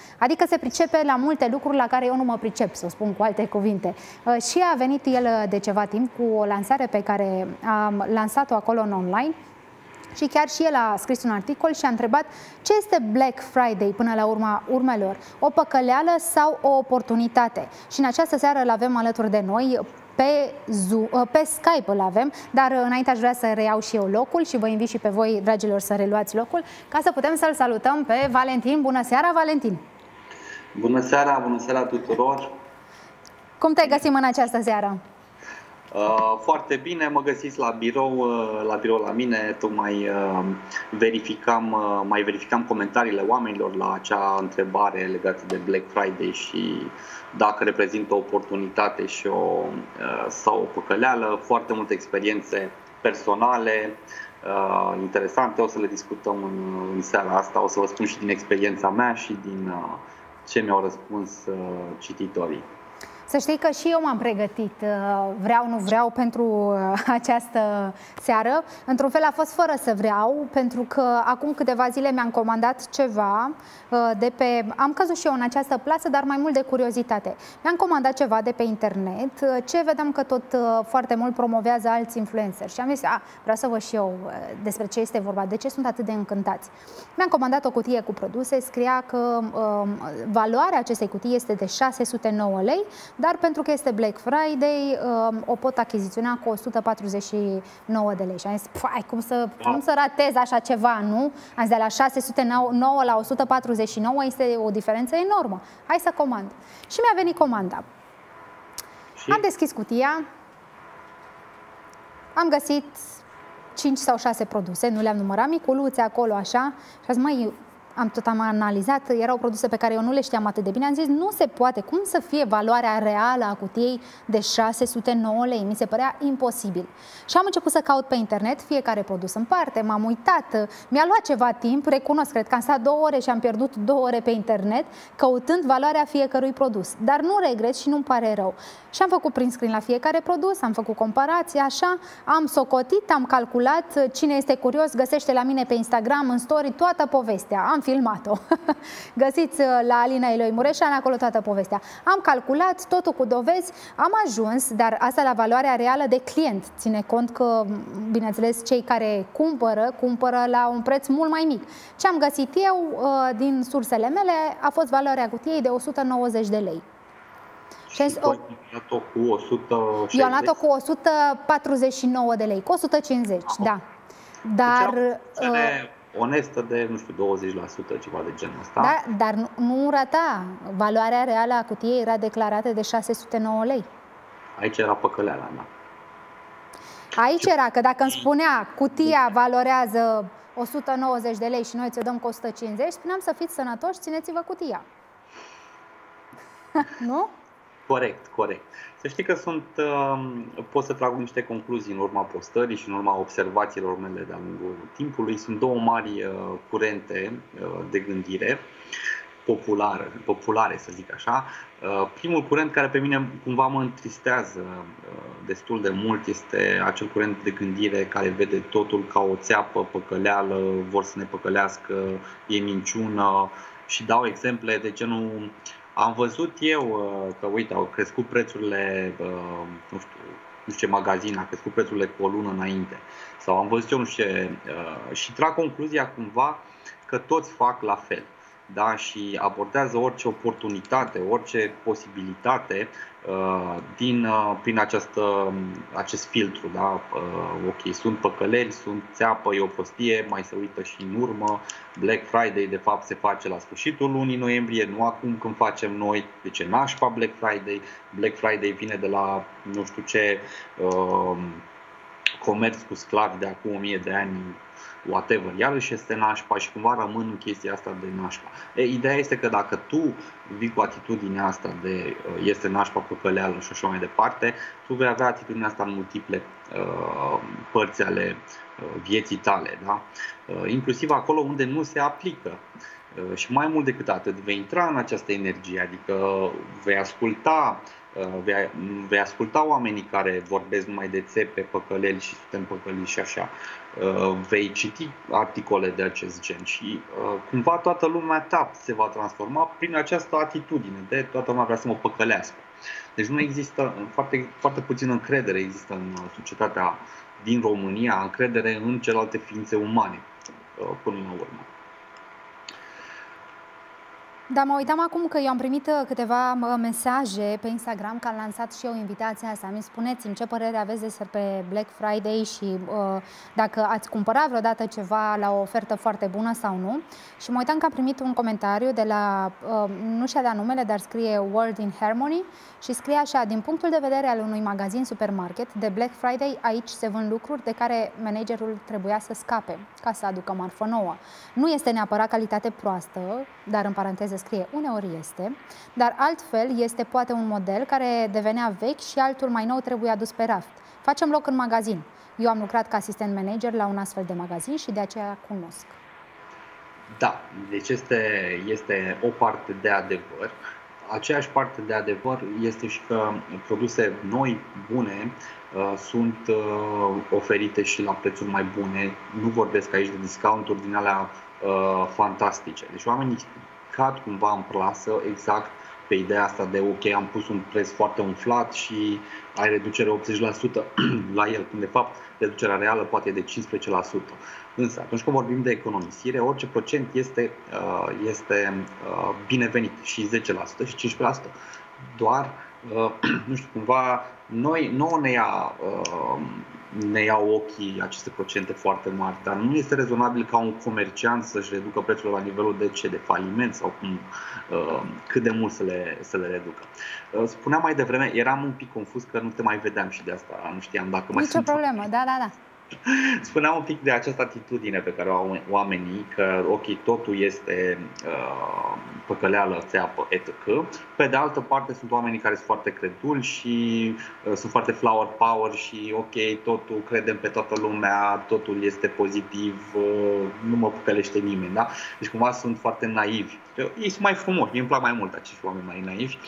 Adică se pricepe la multe lucruri la care eu nu mă pricep, să o spun cu alte cuvinte. Și a venit el de ceva timp cu o lansare pe care am lansat-o acolo în online. Și chiar și el a scris un articol și a întrebat ce este Black Friday până la urma urmelor, o păcăleală sau o oportunitate. Și în această seară îl avem alături de noi, pe Skype îl avem, dar înainte aș vrea să reiau și eu locul și vă invit și pe voi, dragilor, să reluați locul, ca să putem să-l salutăm pe Valentin. Bună seara, Valentin! Bună seara tuturor! Cum te găsim în această seară? Foarte bine, mă găsiți la birou la mine, tocmai verificam comentariile oamenilor la acea întrebare legată de Black Friday și dacă reprezintă o oportunitate sau o păcăleală. Foarte multe experiențe personale interesante, o să le discutăm în seara asta, o să vă spun și din experiența mea și din ce mi-au răspuns cititorii. Să știi că și eu m-am pregătit, vreau, nu vreau, pentru această seară. Într-un fel a fost fără să vreau, pentru că acum câteva zile mi-am comandat ceva am căzut și eu în această plasă, dar mai mult de curiozitate. Mi-am comandat ceva de pe internet, ce vedeam că tot foarte mult promovează alți influenceri. Și am zis, vreau să văd și eu despre ce este vorba, de ce sunt atât de încântați. Mi-am comandat o cutie cu produse, scria că valoarea acestei cutii este de 609 lei, dar pentru că este Black Friday, o pot achiziționa cu 149 de lei. Și am zis, cum să ratez așa ceva, nu? Am zis, de la 609 la 149 este o diferență enormă. Hai să comand. Și mi-a venit comanda. Am deschis cutia, am găsit 5 sau 6 produse, nu le-am numărat, miculuțe acolo, așa, și am zis, am analizat, erau produse pe care eu nu le știam atât de bine, am zis, nu se poate, cum să fie valoarea reală a cutiei de 609 lei? Mi se părea imposibil. Și am început să caut pe internet fiecare produs în parte, m-am uitat, mi-a luat ceva timp, recunosc, cred că am stat 2 ore și am pierdut 2 ore pe internet căutând valoarea fiecărui produs, dar nu regret și nu-mi pare rău. Și am făcut print screen la fiecare produs, am făcut comparații, așa, am socotit, am calculat, cine este curios găsește la mine pe Instagram, în story, toată povestea. Am filmat-o. Găsiți la Alina Eloi Mureșan, acolo toată povestea. Am calculat totul cu dovezi, am ajuns, dar asta la valoarea reală de client. Ține cont că, bineînțeles, cei care cumpără la un preț mult mai mic. Ce am găsit eu din sursele mele a fost valoarea cutiei de 190 de lei. Și eu am luat-o cu 149 de lei, cu 150, da. Dar onestă de, nu știu, 20%, ceva de genul ăsta. Da, dar nu rata. Valoarea reală a cutiei era declarată de 609 lei. Aici era păcăleala, da. Aici era că dacă îmi spunea cutia valorează 190 de lei și noi ți-o dăm cu 150, spuneam să fiți sănătoși, țineți-vă cutia. Nu? Corect. Să știi că pot să trag niște concluzii în urma postării și în urma observațiilor mele de-a lungul timpului. Sunt 2 mari curente de gândire populare, să zic așa. Primul curent care pe mine cumva mă întristează destul de mult este acel curent de gândire care vede totul ca o țeapă, păcăleală, vor să ne păcălească, e minciună și dau exemple de genul. Am văzut eu că, uite, au crescut prețurile, nu știu ce magazin, a crescut prețurile cu o lună înainte. Sau am văzut eu nu știu ce, și trag concluzia cumva că toți fac la fel. Da? Și abordează orice oportunitate, orice posibilitate prin acest filtru. Da? Ok, sunt păcăleri, sunt țeapă, e o prostie, mai se uită și în urmă. Black Friday de fapt se face la sfârșitul lunii noiembrie, nu acum când facem noi. De ce nașpa Black Friday? Black Friday vine de la nu știu ce comerț cu sclavi de acum 1000 de ani, whatever, iarăși este nașpa și cumva rămân în chestia asta de nașpa. Ideea este că dacă tu vii cu atitudinea asta de este nașpa, păcăleală și așa mai departe, tu vei avea atitudinea asta în multiple părți ale vieții tale, da? Inclusiv acolo unde nu se aplică. Și mai mult decât atât, vei intra în această energie, adică vei asculta oamenii care vorbesc numai de țepe, păcăleli și suntem păcăliți și așa. Vei citi articole de acest gen și cumva toată lumea ta se va transforma prin această atitudine de toată lumea vrea să mă păcălească. Deci nu există, foarte, foarte puțină încredere există în societatea din România, încredere în celelalte ființe umane, până la urmă. Da, mă uitam acum că eu am primit câteva mesaje pe Instagram, că am lansat și eu invitația asta. Spuneți-mi ce părere aveți despre Black Friday și dacă ați cumpărat vreodată ceva la o ofertă foarte bună sau nu. Și mă uitam că am primit un comentariu de la, nu și-a dat numele, dar scrie World in Harmony și scrie așa: din punctul de vedere al unui magazin supermarket de Black Friday, aici se vând lucruri de care managerul trebuia să scape ca să aducă marfă nouă. Nu este neapărat calitate proastă, dar în paranteză scrie uneori este, dar altfel este poate un model care devenea vechi și altul mai nou trebuie adus pe raft. Facem loc în magazin. Eu am lucrat ca asistent manager la un astfel de magazin și de aceea cunosc. Da, deci este o parte de adevăr. Aceeași parte de adevăr este și că produse noi, bune, sunt oferite și la prețuri mai bune. Nu vorbesc aici de discounturi din alea fantastice. Deci oamenii cad cumva în plasă exact pe ideea asta de ok, am pus un preț foarte umflat și ai reducere 80% la el, când de fapt reducerea reală poate e de 15%. Însă atunci când vorbim de economisire, orice procent este binevenit, și 10% și 15%. Doar, nu știu, cumva nouă ne iau ochii aceste procente foarte mari, dar nu este rezonabil ca un comerciant să-și reducă prețul la nivelul de faliment sau cât de mult să le reducă. Spuneam mai devreme, eram un pic confuz că nu te mai vedeam și de asta nu știam dacă mai sunt. Nicio problemă, da. Spuneam un pic de această atitudine pe care o au oamenii, că ok, totul este păcăleală, țeapă, etc. Pe de altă parte sunt oamenii care sunt foarte creduli și sunt foarte flower power și ok, totul credem pe toată lumea, totul este pozitiv, nu mă păcălește nimeni, da? Deci cumva sunt foarte naivi. Ei sunt mai frumoși, mie îmi plac mai mult acești oameni mai naivi,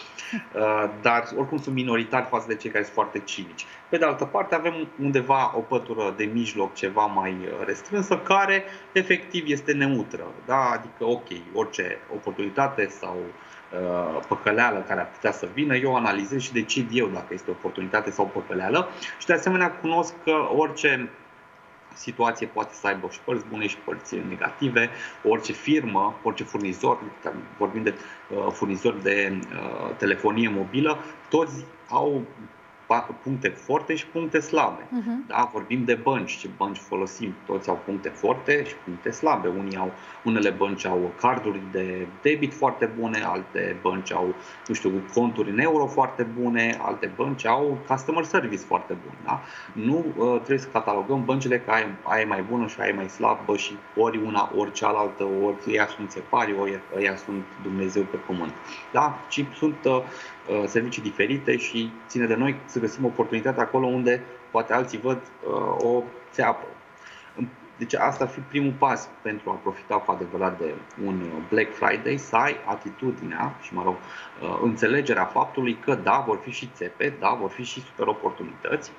dar oricum sunt minoritari față de cei care sunt foarte cinici. Pe de altă parte avem undeva o pătură de mijloc ceva mai restrânsă care efectiv este neutră, da? Adică ok, orice oportunitate sau păcăleală care ar putea să vină, eu analizez și decid eu dacă este oportunitate sau păcăleală și de asemenea cunosc că orice situație poate să aibă și părți bune și părți negative. Orice firmă, orice furnizor, vorbim de furnizori de telefonie mobilă, toți au puncte forte și puncte slabe. Da? Vorbim de bănci, ce bănci folosim, toți au puncte forte și puncte slabe. Unele bănci au carduri de debit foarte bune, alte bănci au, nu știu, conturi în euro foarte bune, alte bănci au customer service foarte bun. Da? Nu trebuie să catalogăm băncile că aia e mai bună și aia e mai slabă și ori una, ori cealaltă, ori ea sunt țepari, ori ea sunt Dumnezeu pe pământ. Da? Ci sunt servicii diferite și ține de noi să găsim oportunitatea acolo unde poate alții văd o țeapă. Deci asta ar fi primul pas pentru a profita cu adevărat de un Black Friday, să ai atitudinea și, mă rog, înțelegerea faptului că da, vor fi și țepe, da, vor fi și super oportunități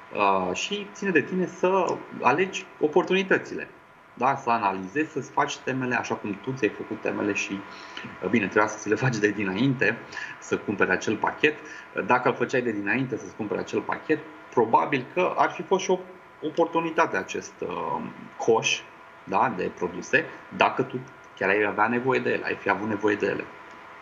și ține de tine să alegi oportunitățile. Da, să analizezi, să-ți faci temele așa cum tu ți-ai făcut temele și bine, trebuia să ți le faci de dinainte, să cumperi acel pachet. Dacă îl făceai de dinainte să-ți cumperi acel pachet, probabil că ar fi fost și o oportunitate acest coș, da, de produse, dacă tu chiar ai avea nevoie de ele, ai fi avut nevoie de ele.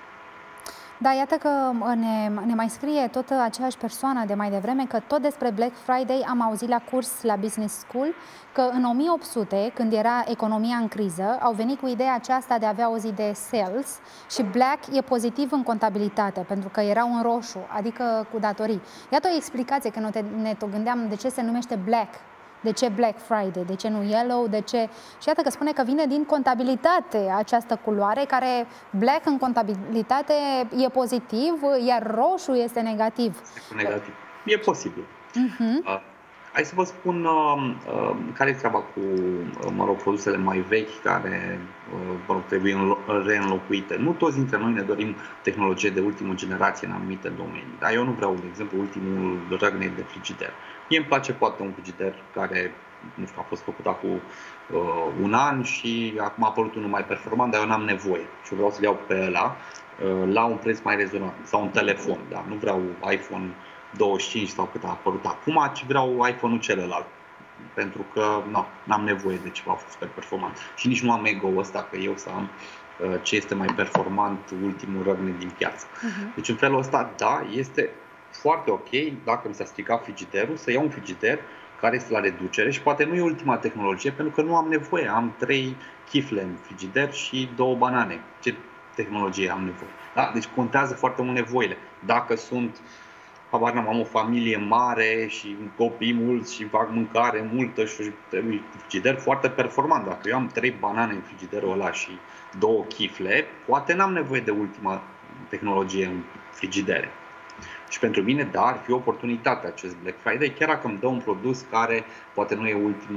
Da, iată că ne mai scrie tot aceeași persoană de mai devreme că tot despre Black Friday am auzit la curs la Business School că în 1800, când era economia în criză, au venit cu ideea aceasta de a avea o zi de sales și Black e pozitiv în contabilitate, pentru că era un roșu, adică cu datorii. Iată o explicație, că ne tot gândeam de ce se numește Black. De ce Black Friday? De ce nu Yellow? De ce? Și iată că spune că vine din contabilitate această culoare, care Black în contabilitate e pozitiv, iar roșu este negativ. Negativ. E posibil. Hai să vă spun care e treaba cu, produsele mai vechi care trebuie reînlocuite. Nu toți dintre noi ne dorim tehnologie de ultimă generație în anumite domenii. Dar eu nu vreau, de exemplu, ultimul răgnec de frigider. Mie îmi place poate un frigider care, nu știu, a fost făcut acum un an și acum a apărut unul mai performant, dar eu n-am nevoie. Și eu vreau să-l iau pe ăla la un preț mai rezonabil. Sau un telefon, da? Nu vreau iPhone 25 sau cât a apărut acum, ci vreau iPhone-ul celălalt. Pentru că n-am nevoie de ceva super performant. Și nici nu am ego-ul ăsta că eu să am ce este mai performant, ultimul răgnec din piață. Deci în felul ăsta, da, este foarte ok dacă mi s-a stricat frigiderul, să iau un frigider care este la reducere și poate nu e ultima tehnologie pentru că nu am nevoie. Am 3 chifle în frigider și 2 banane. Ce tehnologie am nevoie? Da? Deci contează foarte mult nevoile. Dacă sunt, am o familie mare și copii mulți și fac mâncare multă și trebuie frigider foarte performant. Dacă eu am 3 banane în frigiderul ăla și 2 chifle, poate n-am nevoie de ultima tehnologie în frigidere. Și pentru mine, da, ar fi o oportunitate acest Black Friday, chiar dacă îmi dă un produs care poate nu e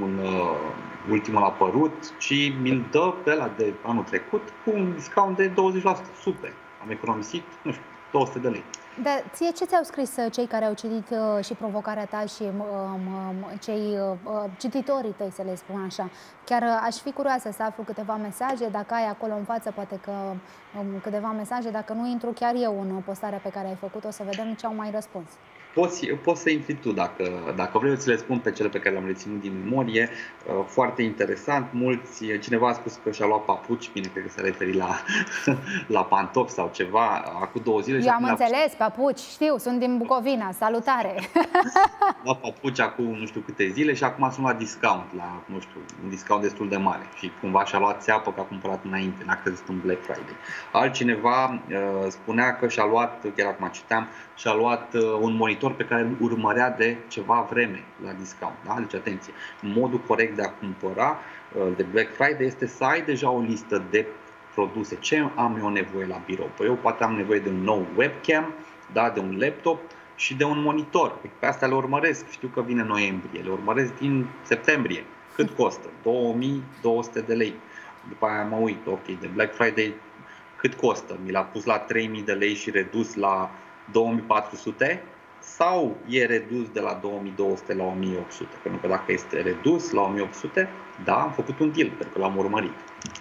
ultimul apărut, ci mi-l dă pe ăla de anul trecut cu un discount de 20%. Super! Am economisit, nu știu, 200 de lei. Dar ție ce ți-au scris cei care au citit și provocarea ta și cei cititorii tăi, să le spun așa? Chiar aș fi curioasă să aflu câteva mesaje, dacă ai acolo în față, poate că câteva mesaje, dacă nu intru chiar eu în postarea pe care ai făcut-o, să vedem ce au mai răspuns. Poți să intri tu dacă vrei, să le spun pe cele pe care le-am reținut din memorie. Foarte interesant, cineva a spus că și-a luat papuci, bine, cred că se referi la pantofi sau ceva, acum 2 zile. Eu am înțeles, papuci, știu, sunt din Bucovina, salutare! La papuci acum nu știu câte zile și acum sunt la discount, nu știu, un discount destul de mare și cumva și-a luat țeapă că a cumpărat înainte, n-a crezut în Black Friday. Altcineva spunea că și-a luat, chiar acum citeam, și-a luat un monitor pe care îl urmărea de ceva vreme la discount. Da? Deci atenție, modul corect de a cumpăra de Black Friday este să ai deja o listă de produse. Ce am eu nevoie la birou? Păi eu poate am nevoie de un nou webcam, da? De un laptop și de un monitor. Pe astea le urmăresc. Știu că vine noiembrie. Le urmăresc din septembrie. Cât costă? 2200 de lei. După aia mă uit, ok, de Black Friday cât costă? Mi l-a pus la 3000 de lei și redus la 2400? Sau e redus de la 2200 la 1800? Pentru că dacă este redus la 1800, da, am făcut un deal, pentru că l-am urmărit.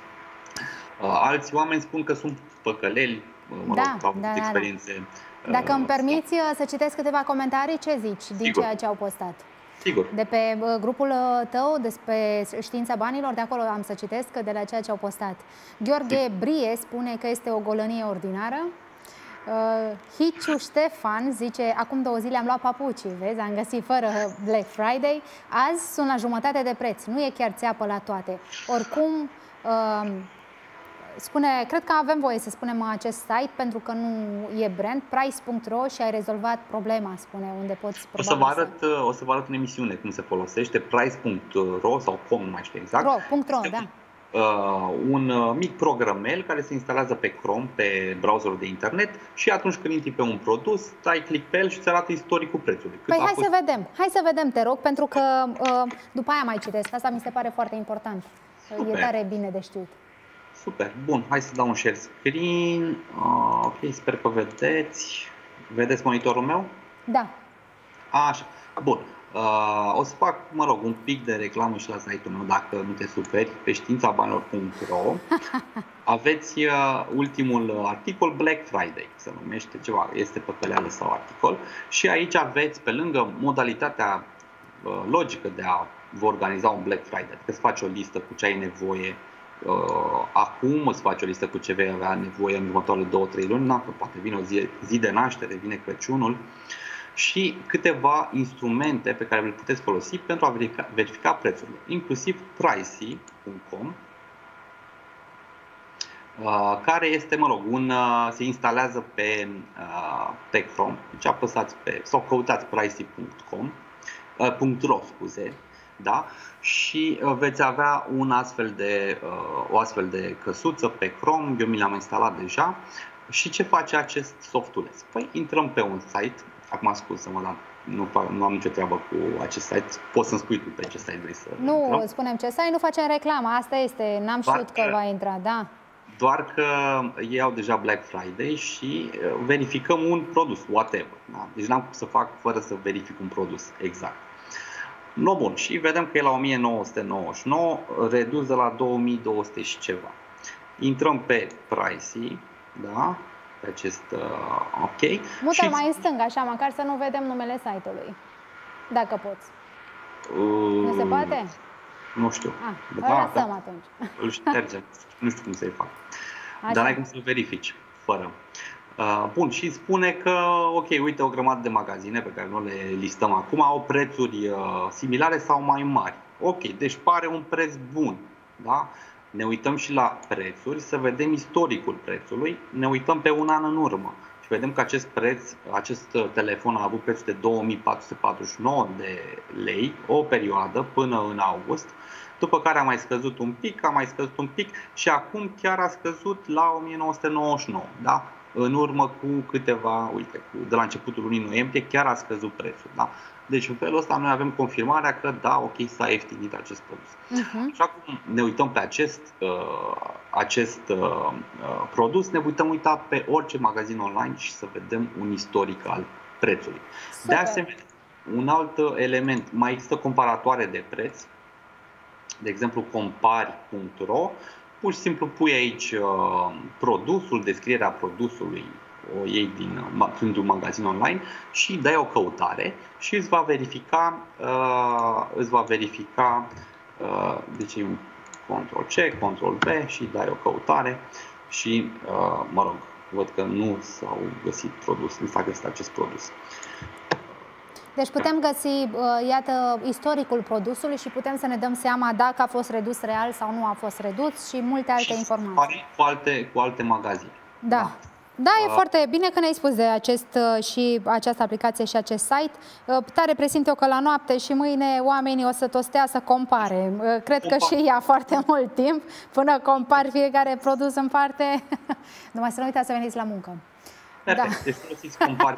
Alți oameni spun că sunt păcăleli, au experiențe. Dacă îmi permiți să citesc câteva comentarii, ce zici din ceea ce au postat? Sigur. De pe grupul tău despre știința banilor, de acolo am să citesc de la ceea ce au postat. Gheorghe Brie spune că este o golănie ordinară. Hiciu Ștefan zice: acum 2 zile am luat papuci, vezi, am găsit fără Black Friday. Azi sunt la jumătate de preț, nu e chiar țeapă la toate. Oricum, spune, cred că avem voie să spunem acest site pentru că nu e brand, price.ro, și ai rezolvat problema, spune, unde poți o să vă arăt în emisiune cum se folosește price.ro sau com, nu mai știu exact. .ro, da. Un mic programel care se instalează pe Chrome, pe browserul de internet, și atunci când intri pe un produs, dai click pe el și îți arată istoricul prețului. Păi hai să vedem, te rog, pentru că după aia mai citesc. Asta mi se pare foarte important. Super. E tare bine de știut. Super, bun, hai să dau un share screen. Ok, sper că vedeți. Vedeți monitorul meu? Da. Așa, bun. O să fac, un pic de reclamă și la site-ul meu, dacă nu te superi, pe științabanilor.ro. Aveți ultimul articol, Black Friday, se numește ceva, este păcăleală sau articol. Și aici aveți, pe lângă modalitatea logică de a vă organiza un Black Friday, adică să faci o listă cu ce ai nevoie acum, îți faci o listă cu ce vei avea nevoie în următoarele 2-3 luni, că poate vine o zi de naștere, vine Crăciunul, și câteva instrumente pe care le puteți folosi pentru a verifica prețurile, inclusiv pricey.com, care este, se instalează pe Chrome. Deci apăsați sau căutați pricey.ro, da? Și veți avea o astfel de căsuță pe Chrome. Eu mi l-am instalat deja. Și ce face acest softuleț? Păi intrăm pe un site. Acum scuză-mă, dar nu am nicio treabă cu acest site. Poți să-mi spui tu pe ce site vrei să Nu intrăm? spunem ce site, nu facem reclamă, asta este, n-am știut că va intra, da. Doar că ei au deja Black Friday și verificăm un produs, whatever. Da? Deci n-am cum să fac fără să verific un produs exact. No, bun, și vedem că e la 1999, redus de la 2200 și ceva. Intrăm pe Pricey, da? Pe acest ok. Mută-l mai în stânga, așa, măcar să nu vedem numele site-ului, dacă poți. Nu se poate? Nu știu. Îl lăsăm atunci. Îl ștergem. Nu știu cum să-i fac. Așa. Dar n-ai cum să-l verifici fără. Bun, și spune că, ok, uite o grămadă de magazine pe care nu le listăm acum, au prețuri similare sau mai mari. Ok, deci pare un preț bun. Da? Ne uităm și la prețuri, să vedem istoricul prețului, ne uităm pe un an în urmă și vedem că acest telefon a avut prețul de 2449 de lei o perioadă până în august, după care a mai scăzut un pic și acum chiar a scăzut la 1999, da? În urmă cu câteva, de la începutul lunii noiembrie chiar a scăzut prețul, da? Deci în felul ăsta noi avem confirmarea că da, ok, s-a ieftinit acest produs. Așa cum ne uităm pe acest produs, ne putem uita pe orice magazin online și să vedem un istoric al prețului. Super. De asemenea, un alt element, mai există comparatoare de preț, de exemplu compari.ro, pur și simplu pui aici produsul, descrierea produsului, o iei dintr-un magazin online și dai o căutare și îți va verifica, deci Ctrl-C, Ctrl-V și dai o căutare și, mă rog, văd că nu s-a găsit acest produs. Deci putem găsi, iată, istoricul produsului și putem să ne dăm seama dacă a fost redus real sau nu a fost redus și multe alte informații. Cu alte magazine. Da. Da, e foarte bine că ne-ai spus de această aplicație și acest site. Tare presimt eu că la noapte și mâine oamenii o să tostea să compare. Cred că și ia foarte mult timp până compari fiecare produs în parte. Numai să nu uitați să veniți la muncă. Da. Deci folosiți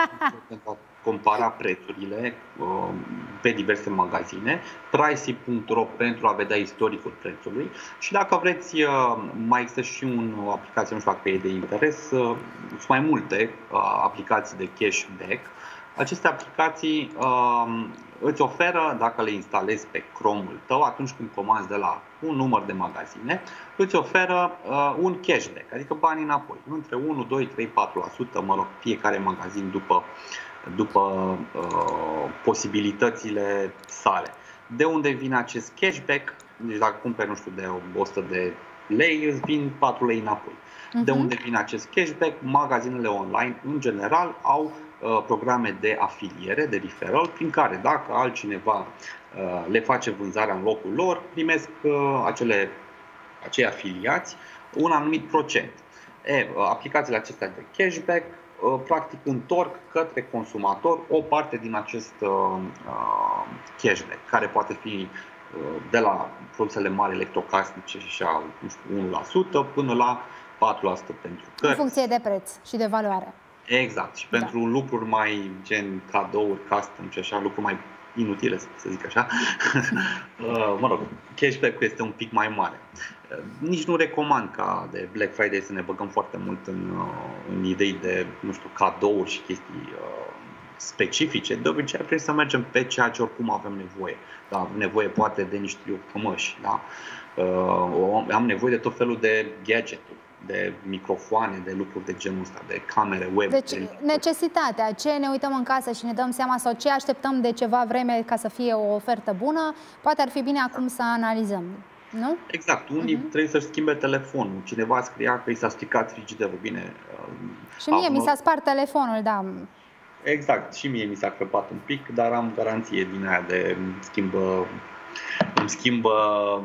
compara prețurile pe diverse magazine, Pricey.ro pentru a vedea istoricul prețului și dacă vreți, mai există și o aplicație, nu știu dacă e de interes, sunt mai multe aplicații de cashback. Aceste aplicații îți oferă, dacă le instalezi pe Chrome-ul tău, atunci când comanzi de la un număr de magazine, îți oferă un cashback, adică bani înapoi, între 1, 2, 3, 4%, mă rog, fiecare magazin după posibilitățile sale. De unde vine acest cashback? Deci dacă cumperi, nu știu, de 100 de lei, îți vin 4 lei înapoi. De unde vine acest cashback? Magazinele online, în general, au programe de afiliere, de referral, prin care dacă altcineva le face vânzarea în locul lor, primesc acei afiliați un anumit procent. Aplicațiile acestea de cashback practic întorc către consumator o parte din acest cashback, care poate fi de la produsele mari electrocasnice și așa, nu știu, 1% până la 4% pentru cărți. În funcție de preț și de valoare. Exact. Și pentru lucruri mai gen cadouri, custom și așa, lucruri mai inutile, să zic așa, mă rog, cashback-ul este un pic mai mare. Nici nu recomand ca de Black Friday să ne băgăm foarte mult în idei de, nu știu, cadouri și chestii specifice. De obicei trebuie să mergem pe ceea ce oricum avem nevoie. Da, avem nevoie poate de niște cămăși, da? Am nevoie de tot felul de gadgeturi, de microfoane, de lucruri de genul ăsta, de camere web. Deci necesitatea, ce ne uităm în casă și ne dăm seama sau ce așteptăm de ceva vreme ca să fie o ofertă bună, poate ar fi bine acum să analizăm, nu? Exact. Unii trebuie să-și schimbe telefonul. Cineva scria că i s-a stricat frigiderul. Bine. Și mie mi s-a spart telefonul, da. Exact. Și mie mi s-a crăpat un pic, dar am garanție din aia de îmi schimbă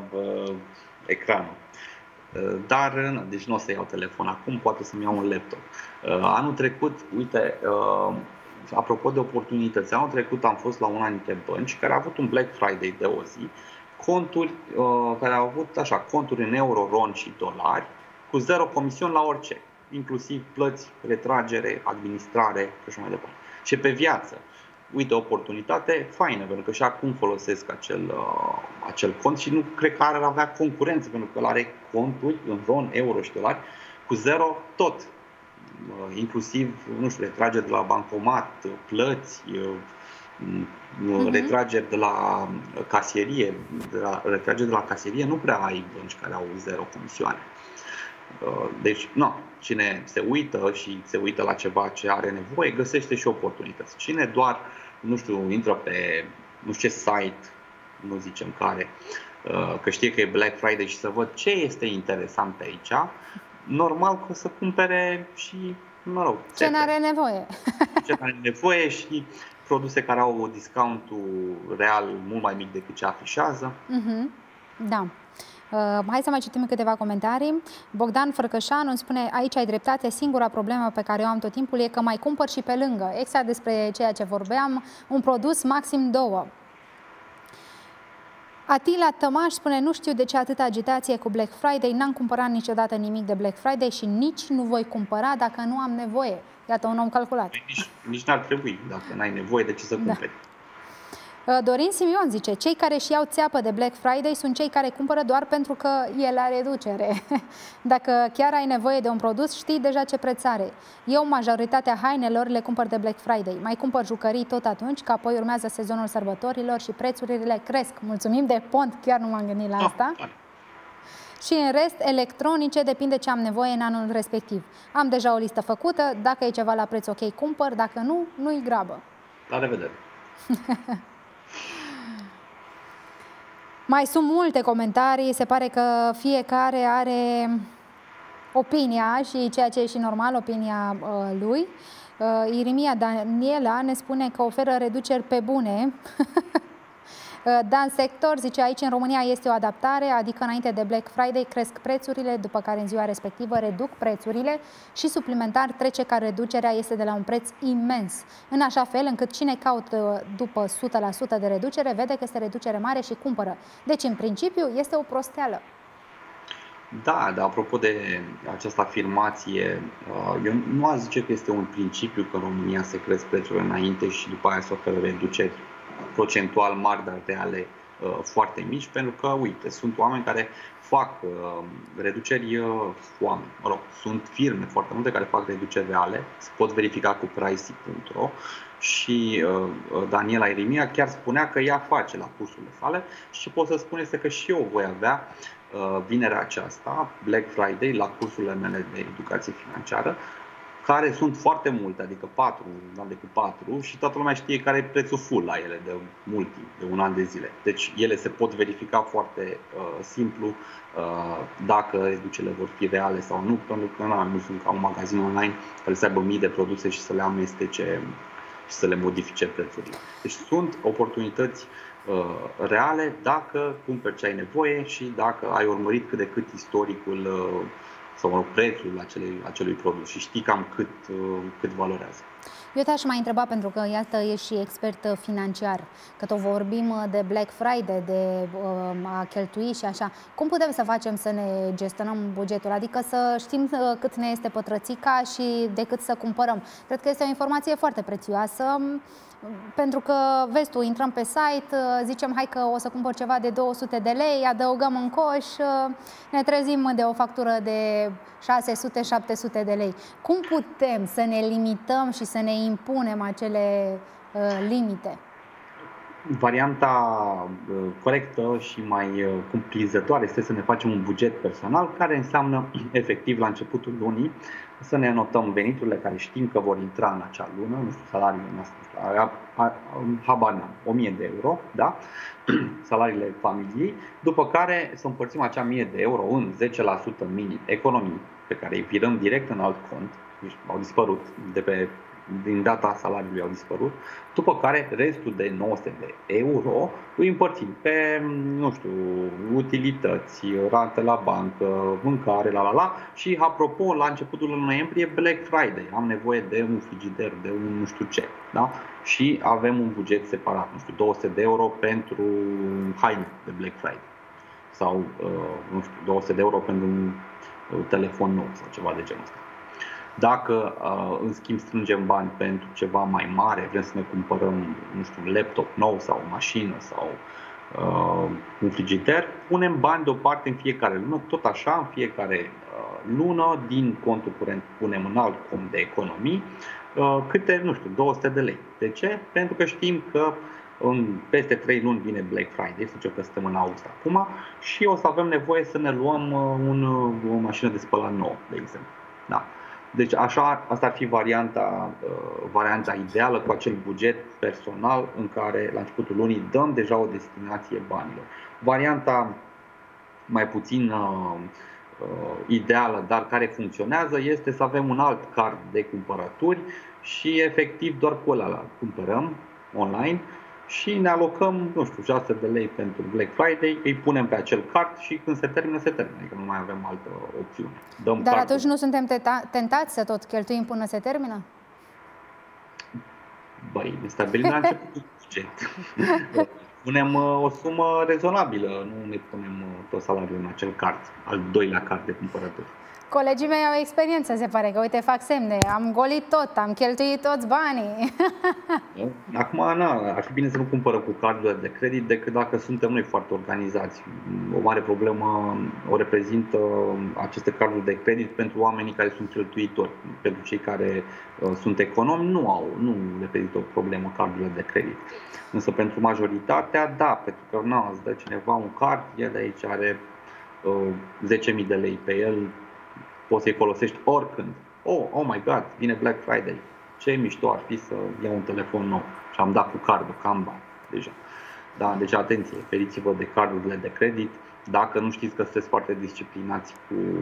ecranul. Dar, deci nu o să iau telefon acum, poate să-mi iau un laptop. Anul trecut, uite, apropo de oportunități, anul trecut am fost la una dintre bănci care a avut un Black Friday de o zi, conturi care au avut așa, conturi în euro, ron și dolari, cu 0 comision la orice, inclusiv plăți, retragere, administrare și așa mai departe. Și pe viață. uite, oportunitate faină, pentru că și acum folosesc acel cont și nu cred că ar avea concurență, pentru că el are conturi în RON, euro și dolari cu zero tot. Inclusiv, nu știu, retrageri de la bancomat, plăți, retrageri de la casierie. Retrageri de la casierie nu prea ai bănci care au zero comisioane. Deci, nu, cine se uită și se uită la ceva ce are nevoie, găsește și oportunități. Cine doar, nu știu, intră pe nu știu ce site, nu zicem care, că știe că e Black Friday și să văd ce este interesant pe aici, normal că o să cumpere și, mă rog, ce n-are nevoie. Ce n-are nevoie și produse care au discountul real mult mai mic decât ce afișează. Da. Hai să mai citim câteva comentarii. Bogdan Fărcășanu îmi spune: aici ai dreptate, singura problemă pe care o am tot timpul e că mai cumpăr și pe lângă. Exact despre ceea ce vorbeam, un produs maxim 2. Atila Tămaș spune: nu știu de ce atâta agitație cu Black Friday, n-am cumpărat niciodată nimic de Black Friday și nici nu voi cumpăra dacă nu am nevoie. Iată un om calculat. Nici n-ar trebui, dacă n-ai nevoie, de ce să cumperi? Dorin Simion zice: cei care și iau țeapă de Black Friday sunt cei care cumpără doar pentru că e la reducere. Dacă chiar ai nevoie de un produs, știi deja ce preț are. Eu majoritatea hainelor le cumpăr de Black Friday. Mai cumpăr jucării tot atunci, că apoi urmează sezonul sărbătorilor și prețurile cresc. Mulțumim de pont, chiar nu m-am gândit la asta. Și în rest, electronice, depinde ce am nevoie în anul respectiv. Am deja o listă făcută, dacă e ceva la preț ok, cumpăr, dacă nu, nu-i grabă. La revedere! Mai sunt multe comentarii, se pare că fiecare are opinia și ceea ce e și normal, opinia lui. Irimia Daniela ne spune că oferă reduceri pe bune. Dan Sector zice: aici în România este o adaptare, adică înainte de Black Friday cresc prețurile, după care în ziua respectivă reduc prețurile și suplimentar trece ca reducerea este de la un preț imens, în așa fel încât cine caută după 100% de reducere vede că este reducere mare și cumpără. Deci în principiu este o prosteală. Da, dar apropo de această afirmație, eu nu aș zice că este un principiu că în România se cresc prețurile înainte și după aia se oferă reduceri procentual mari, dar reale foarte mici, pentru că, uite, sunt oameni care fac reduceri, sunt firme foarte multe care fac reduceri reale, se pot verifica cu pricey.ro și Daniela Irimia chiar spunea că ea face la cursurile sale și ce pot să spun este că și eu voi avea vinerea aceasta, Black Friday, la cursurile mele de educație financiară, care sunt foarte multe, adică 4, nu decât 4, și toată lumea știe care e prețul full la ele de mult timp, de un an de zile. Deci ele se pot verifica foarte simplu dacă reducerile vor fi reale sau nu, pentru că nu sunt ca un magazin online care să aibă mii de produse și să le amestece și să le modifice prețurile. Deci sunt oportunități reale dacă cumperi ce ai nevoie și dacă ai urmărit cât de cât istoricul sau prețul acelui produs și știi cam cât valorează. Eu te-aș mai întreba, pentru că iată ești și expert financiar, că tot vorbim de Black Friday, de a cheltui și așa. Cum putem să facem să ne gestionăm bugetul? Adică să știm cât ne este pătrățica și de cât să cumpărăm. Cred că este o informație foarte prețioasă, pentru că, vezi tu, intrăm pe site, zicem hai că o să cumpăr ceva de 200 de lei, adăugăm în coș, ne trezim de o factură de 600-700 de lei. Cum putem să ne limităm și să ne impunem acele limite? Varianta corectă și mai cuprinzătoare este să ne facem un buget personal, care înseamnă efectiv la începutul lunii să ne anotăm veniturile care știm că vor intra în acea lună, nu știu, salariile noastre, habar n-am, 1000 de euro, da? Salariile familiei, după care să împărțim acea 1000 de euro în 10% minim economii, pe care îi virăm direct în alt cont, deci au dispărut din data salariului, au dispărut, după care restul de 900 de euro îi împărțim pe, nu știu, utilități, rate la bancă, mâncare, și apropo, la începutul lui noiembrie, Black Friday, am nevoie de un frigider, de un nu știu ce, da? Și avem un buget separat, nu știu, 200 de euro pentru haine de Black Friday sau, nu știu, 200 de euro pentru un telefon nou sau ceva de genul ăsta. Dacă, în schimb, strângem bani pentru ceva mai mare, vrem să ne cumpărăm, nu știu, un laptop nou sau o mașină sau un frigider, punem bani deoparte în fiecare lună, tot așa, în fiecare lună, din contul curent punem în alt cont de economii, câte, nu știu, 200 de lei. De ce? Pentru că știm că peste 3 luni vine Black Friday, să zicem că suntem în august acum, și o să avem nevoie să ne luăm o mașină de spălat nouă, de exemplu. Da. Deci așa, asta ar fi varianta ideală, cu acel buget personal în care la începutul lunii dăm deja o destinație banilor. Varianta mai puțin ideală, dar care funcționează, este să avem un alt card de cumpărături și efectiv doar cu ăla cumpărăm online și ne alocăm, nu știu, 6 de lei pentru Black Friday, îi punem pe acel card și când se termină, se termină, adică nu mai avem altă opțiune. Dar atunci nu suntem tentați să tot cheltuim până se termină? Băi, ne stabilim la începutul buget. Punem o sumă rezonabilă, nu ne punem tot salariul în acel card, al doilea card de cumpărături. Colegii mei au experiență, se pare că, uite, fac semne, am golit tot, am cheltuit toți banii. Acum, ar fi bine să nu cumpără cu cardurile de credit decât dacă suntem noi foarte organizați. O mare problemă o reprezintă aceste carduri de credit pentru oamenii care sunt cheltuitori. Pentru cei care sunt economi nu reprezintă o problemă cardurile de credit. Însă pentru majoritatea, da, pentru că îți dă cineva un card, el de aici are 10.000 de lei pe el, poți să-i folosești oricând. Oh my God, vine Black Friday. Ce mișto ar fi să iau un telefon nou și am dat cu cardul, că am bani deja. Da, deci atenție, feriți-vă de cardurile de credit. Dacă nu știți că sunteți foarte disciplinați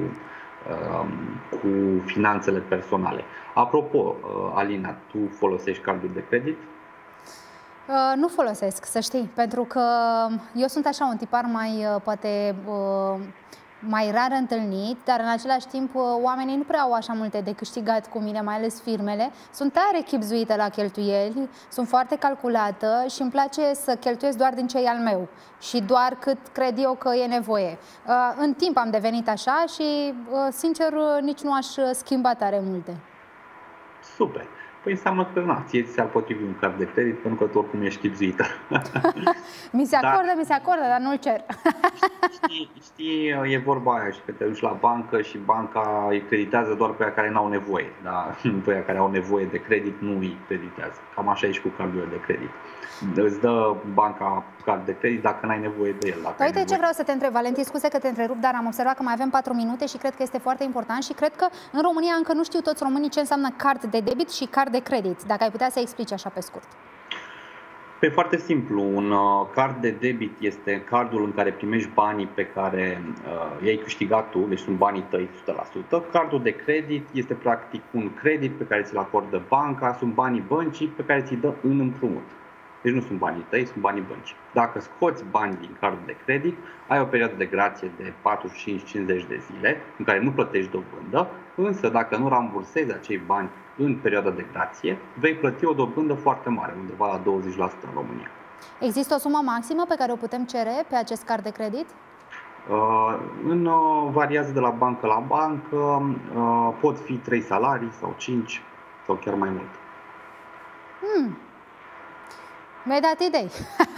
cu finanțele personale. Apropo, Alina, tu folosești cardul de credit? Nu folosesc, să știi, pentru că eu sunt așa un tipar mai rar întâlnit, dar în același timp oamenii nu prea au așa multe de câștigat cu mine, mai ales firmele. Sunt tare chibzuită la cheltuieli, sunt foarte calculată și îmi place să cheltuiesc doar din ce e al meu și doar cât cred eu că e nevoie. În timp am devenit așa și, sincer, nici nu aș schimba tare multe. Super! Păi înseamnă că ție ți s-ar potrivi un card de credit pentru că tu oricum ești chibzuită. Mi se acordă, dar nu-l cer. Știi, e vorba aia și că te duci la bancă și banca îi creditează doar pe aia care n-au nevoie. Da? Pe aia care au nevoie de credit nu îi creditează. Cam așa e și cu cardurile de credit. Îți dă banca card de credit dacă n-ai nevoie de el. Uite ce vreau să te întreb, Valentin, scuze că te întrerup, dar am observat că mai avem 4 minute și cred că este foarte important și cred că în România încă nu știu toți românii ce înseamnă card de debit și card de credit. Dacă ai putea să explici așa pe scurt. Pe foarte simplu, un card de debit este cardul în care primești banii pe care i-ai câștigat tu, deci sunt banii tăi 100%. Cardul de credit este practic un credit pe care ți-l acordă banca, sunt banii băncii pe care ți-i dă în împrumut. Deci nu sunt banii tăi, sunt banii băncii. Dacă scoți bani din cardul de credit, ai o perioadă de grație de 45-50 de zile în care nu plătești dobândă, însă dacă nu rambursezi acei bani în perioada de grație, vei plăti o dobândă foarte mare, undeva la 20% în România. Există o sumă maximă pe care o putem cere pe acest card de credit? Variază de la bancă la bancă, pot fi 3 salarii sau 5 sau chiar mai mult. Mi-ai dat idei.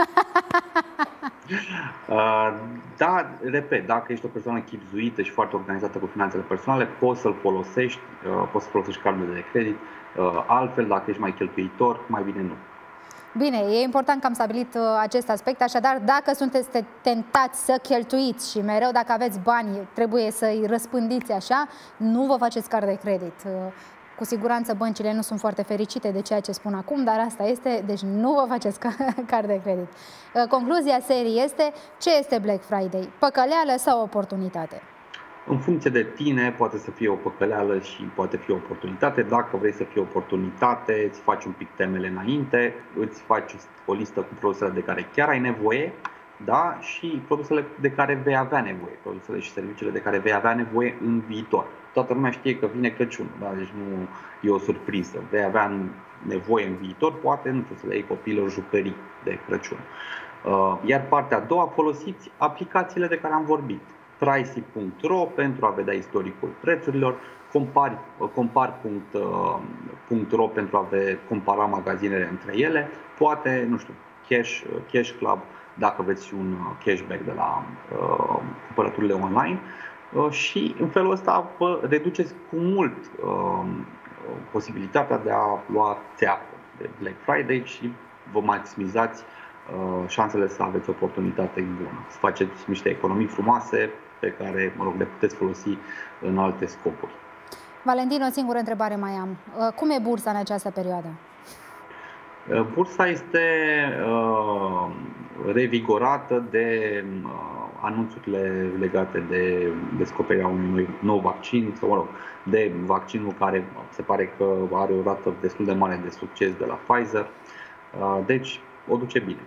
Da, repet, dacă ești o persoană chibzuită și foarte organizată cu finanțele personale, poți să-l folosești, poți să folosești cardul de credit. Altfel, dacă ești mai cheltuitor, mai bine nu. Bine, e important că am stabilit acest aspect, așadar dacă sunteți tentați să cheltuiți și mereu dacă aveți bani trebuie să-i răspândiți așa, nu vă faceți card de credit. Cu siguranță băncile nu sunt foarte fericite de ceea ce spun acum, dar asta este, deci nu vă faceți card de credit. Concluzia serii este, ce este Black Friday? Păcăleală sau oportunitate? În funcție de tine, poate să fie o păcăleală și poate fi o oportunitate. Dacă vrei să fie o oportunitate, îți faci un pic temele înainte, îți faci o listă cu produsele de care chiar ai nevoie, da? Și produsele de care vei avea nevoie, produsele și serviciile de care vei avea nevoie în viitor. Toată lumea știe că vine Crăciunul, da? Deci nu e o surpriză. Vei avea nevoie în viitor, poate, nu știu, să le iei copiilor jucării de Crăciun. Iar partea a doua, folosiți aplicațiile de care am vorbit. pricey.ro pentru a vedea istoricul prețurilor, compar.ro pentru a compara magazinele între ele, poate, nu știu, Cash Club dacă veți un cashback de la cumpărăturile online și în felul ăsta vă reduceți cu mult posibilitatea de a lua țeapă de Black Friday și vă maximizați șansele să aveți o oportunitate bună, să faceți niște economii frumoase pe care, le puteți folosi în alte scopuri. Valentin, o singură întrebare mai am. Cum e bursa în această perioadă? Bursa este revigorată de anunțurile legate de descoperirea unui nou vaccin sau, de vaccinul care se pare că are o rată destul de mare de succes de la Pfizer. Deci, o duce bine.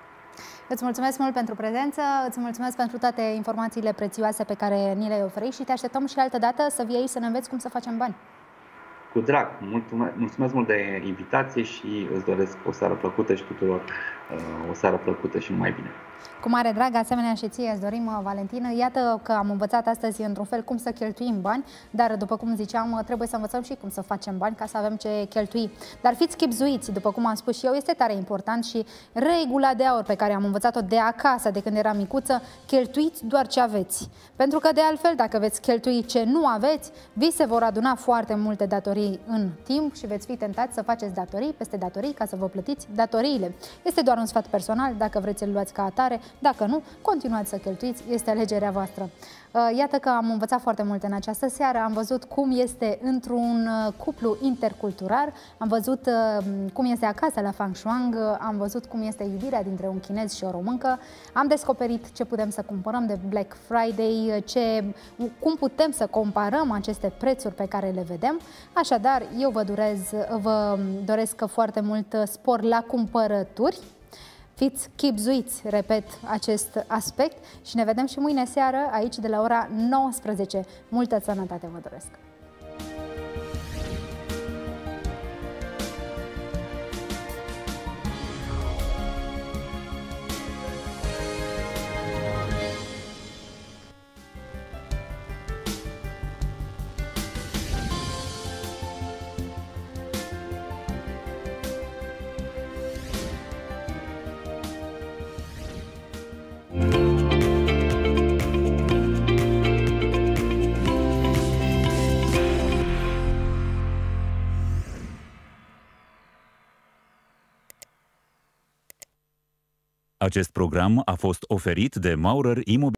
Îți mulțumesc mult pentru prezență, îți mulțumesc pentru toate informațiile prețioase pe care ni le-ai oferit și te așteptăm și altă dată să vii aici să ne înveți cum să facem bani. Cu drag, mulțumesc mult de invitație și îți doresc o seară plăcută și tuturor o seară plăcută și numai bine. Cu mare drag, asemenea și ție îți dorim, Valentină. Iată că am învățat astăzi într-un fel cum să cheltuim bani, dar după cum ziceam, trebuie să învățăm și cum să facem bani ca să avem ce cheltui. Dar fiți chibzuiți, după cum am spus și eu, este tare important și regula de aur pe care am învățat-o de acasă, de când eram micuță, cheltuiți doar ce aveți. Pentru că de altfel, dacă veți cheltui ce nu aveți, vi se vor aduna foarte multe datorii în timp și veți fi tentați să faceți datorii peste datorii ca să vă plătiți datoriile. Este doar un sfat personal, dacă vreți să-l luați ca atare. Dacă nu, continuați să cheltuiți, este alegerea voastră. Iată că am învățat foarte multe în această seară, am văzut cum este într-un cuplu intercultural, am văzut cum este acasă la Fang Shuang, am văzut cum este iubirea dintre un chinez și o româncă, am descoperit ce putem să cumpărăm de Black Friday, cum putem să comparăm aceste prețuri pe care le vedem. Așadar, eu vă doresc foarte mult spor la cumpărături. Fiți chibzuiți, repet, acest aspect și ne vedem și mâine seară aici de la ora 19. Multă sănătate vă doresc! Acest program a fost oferit de Maurer Immobiliare.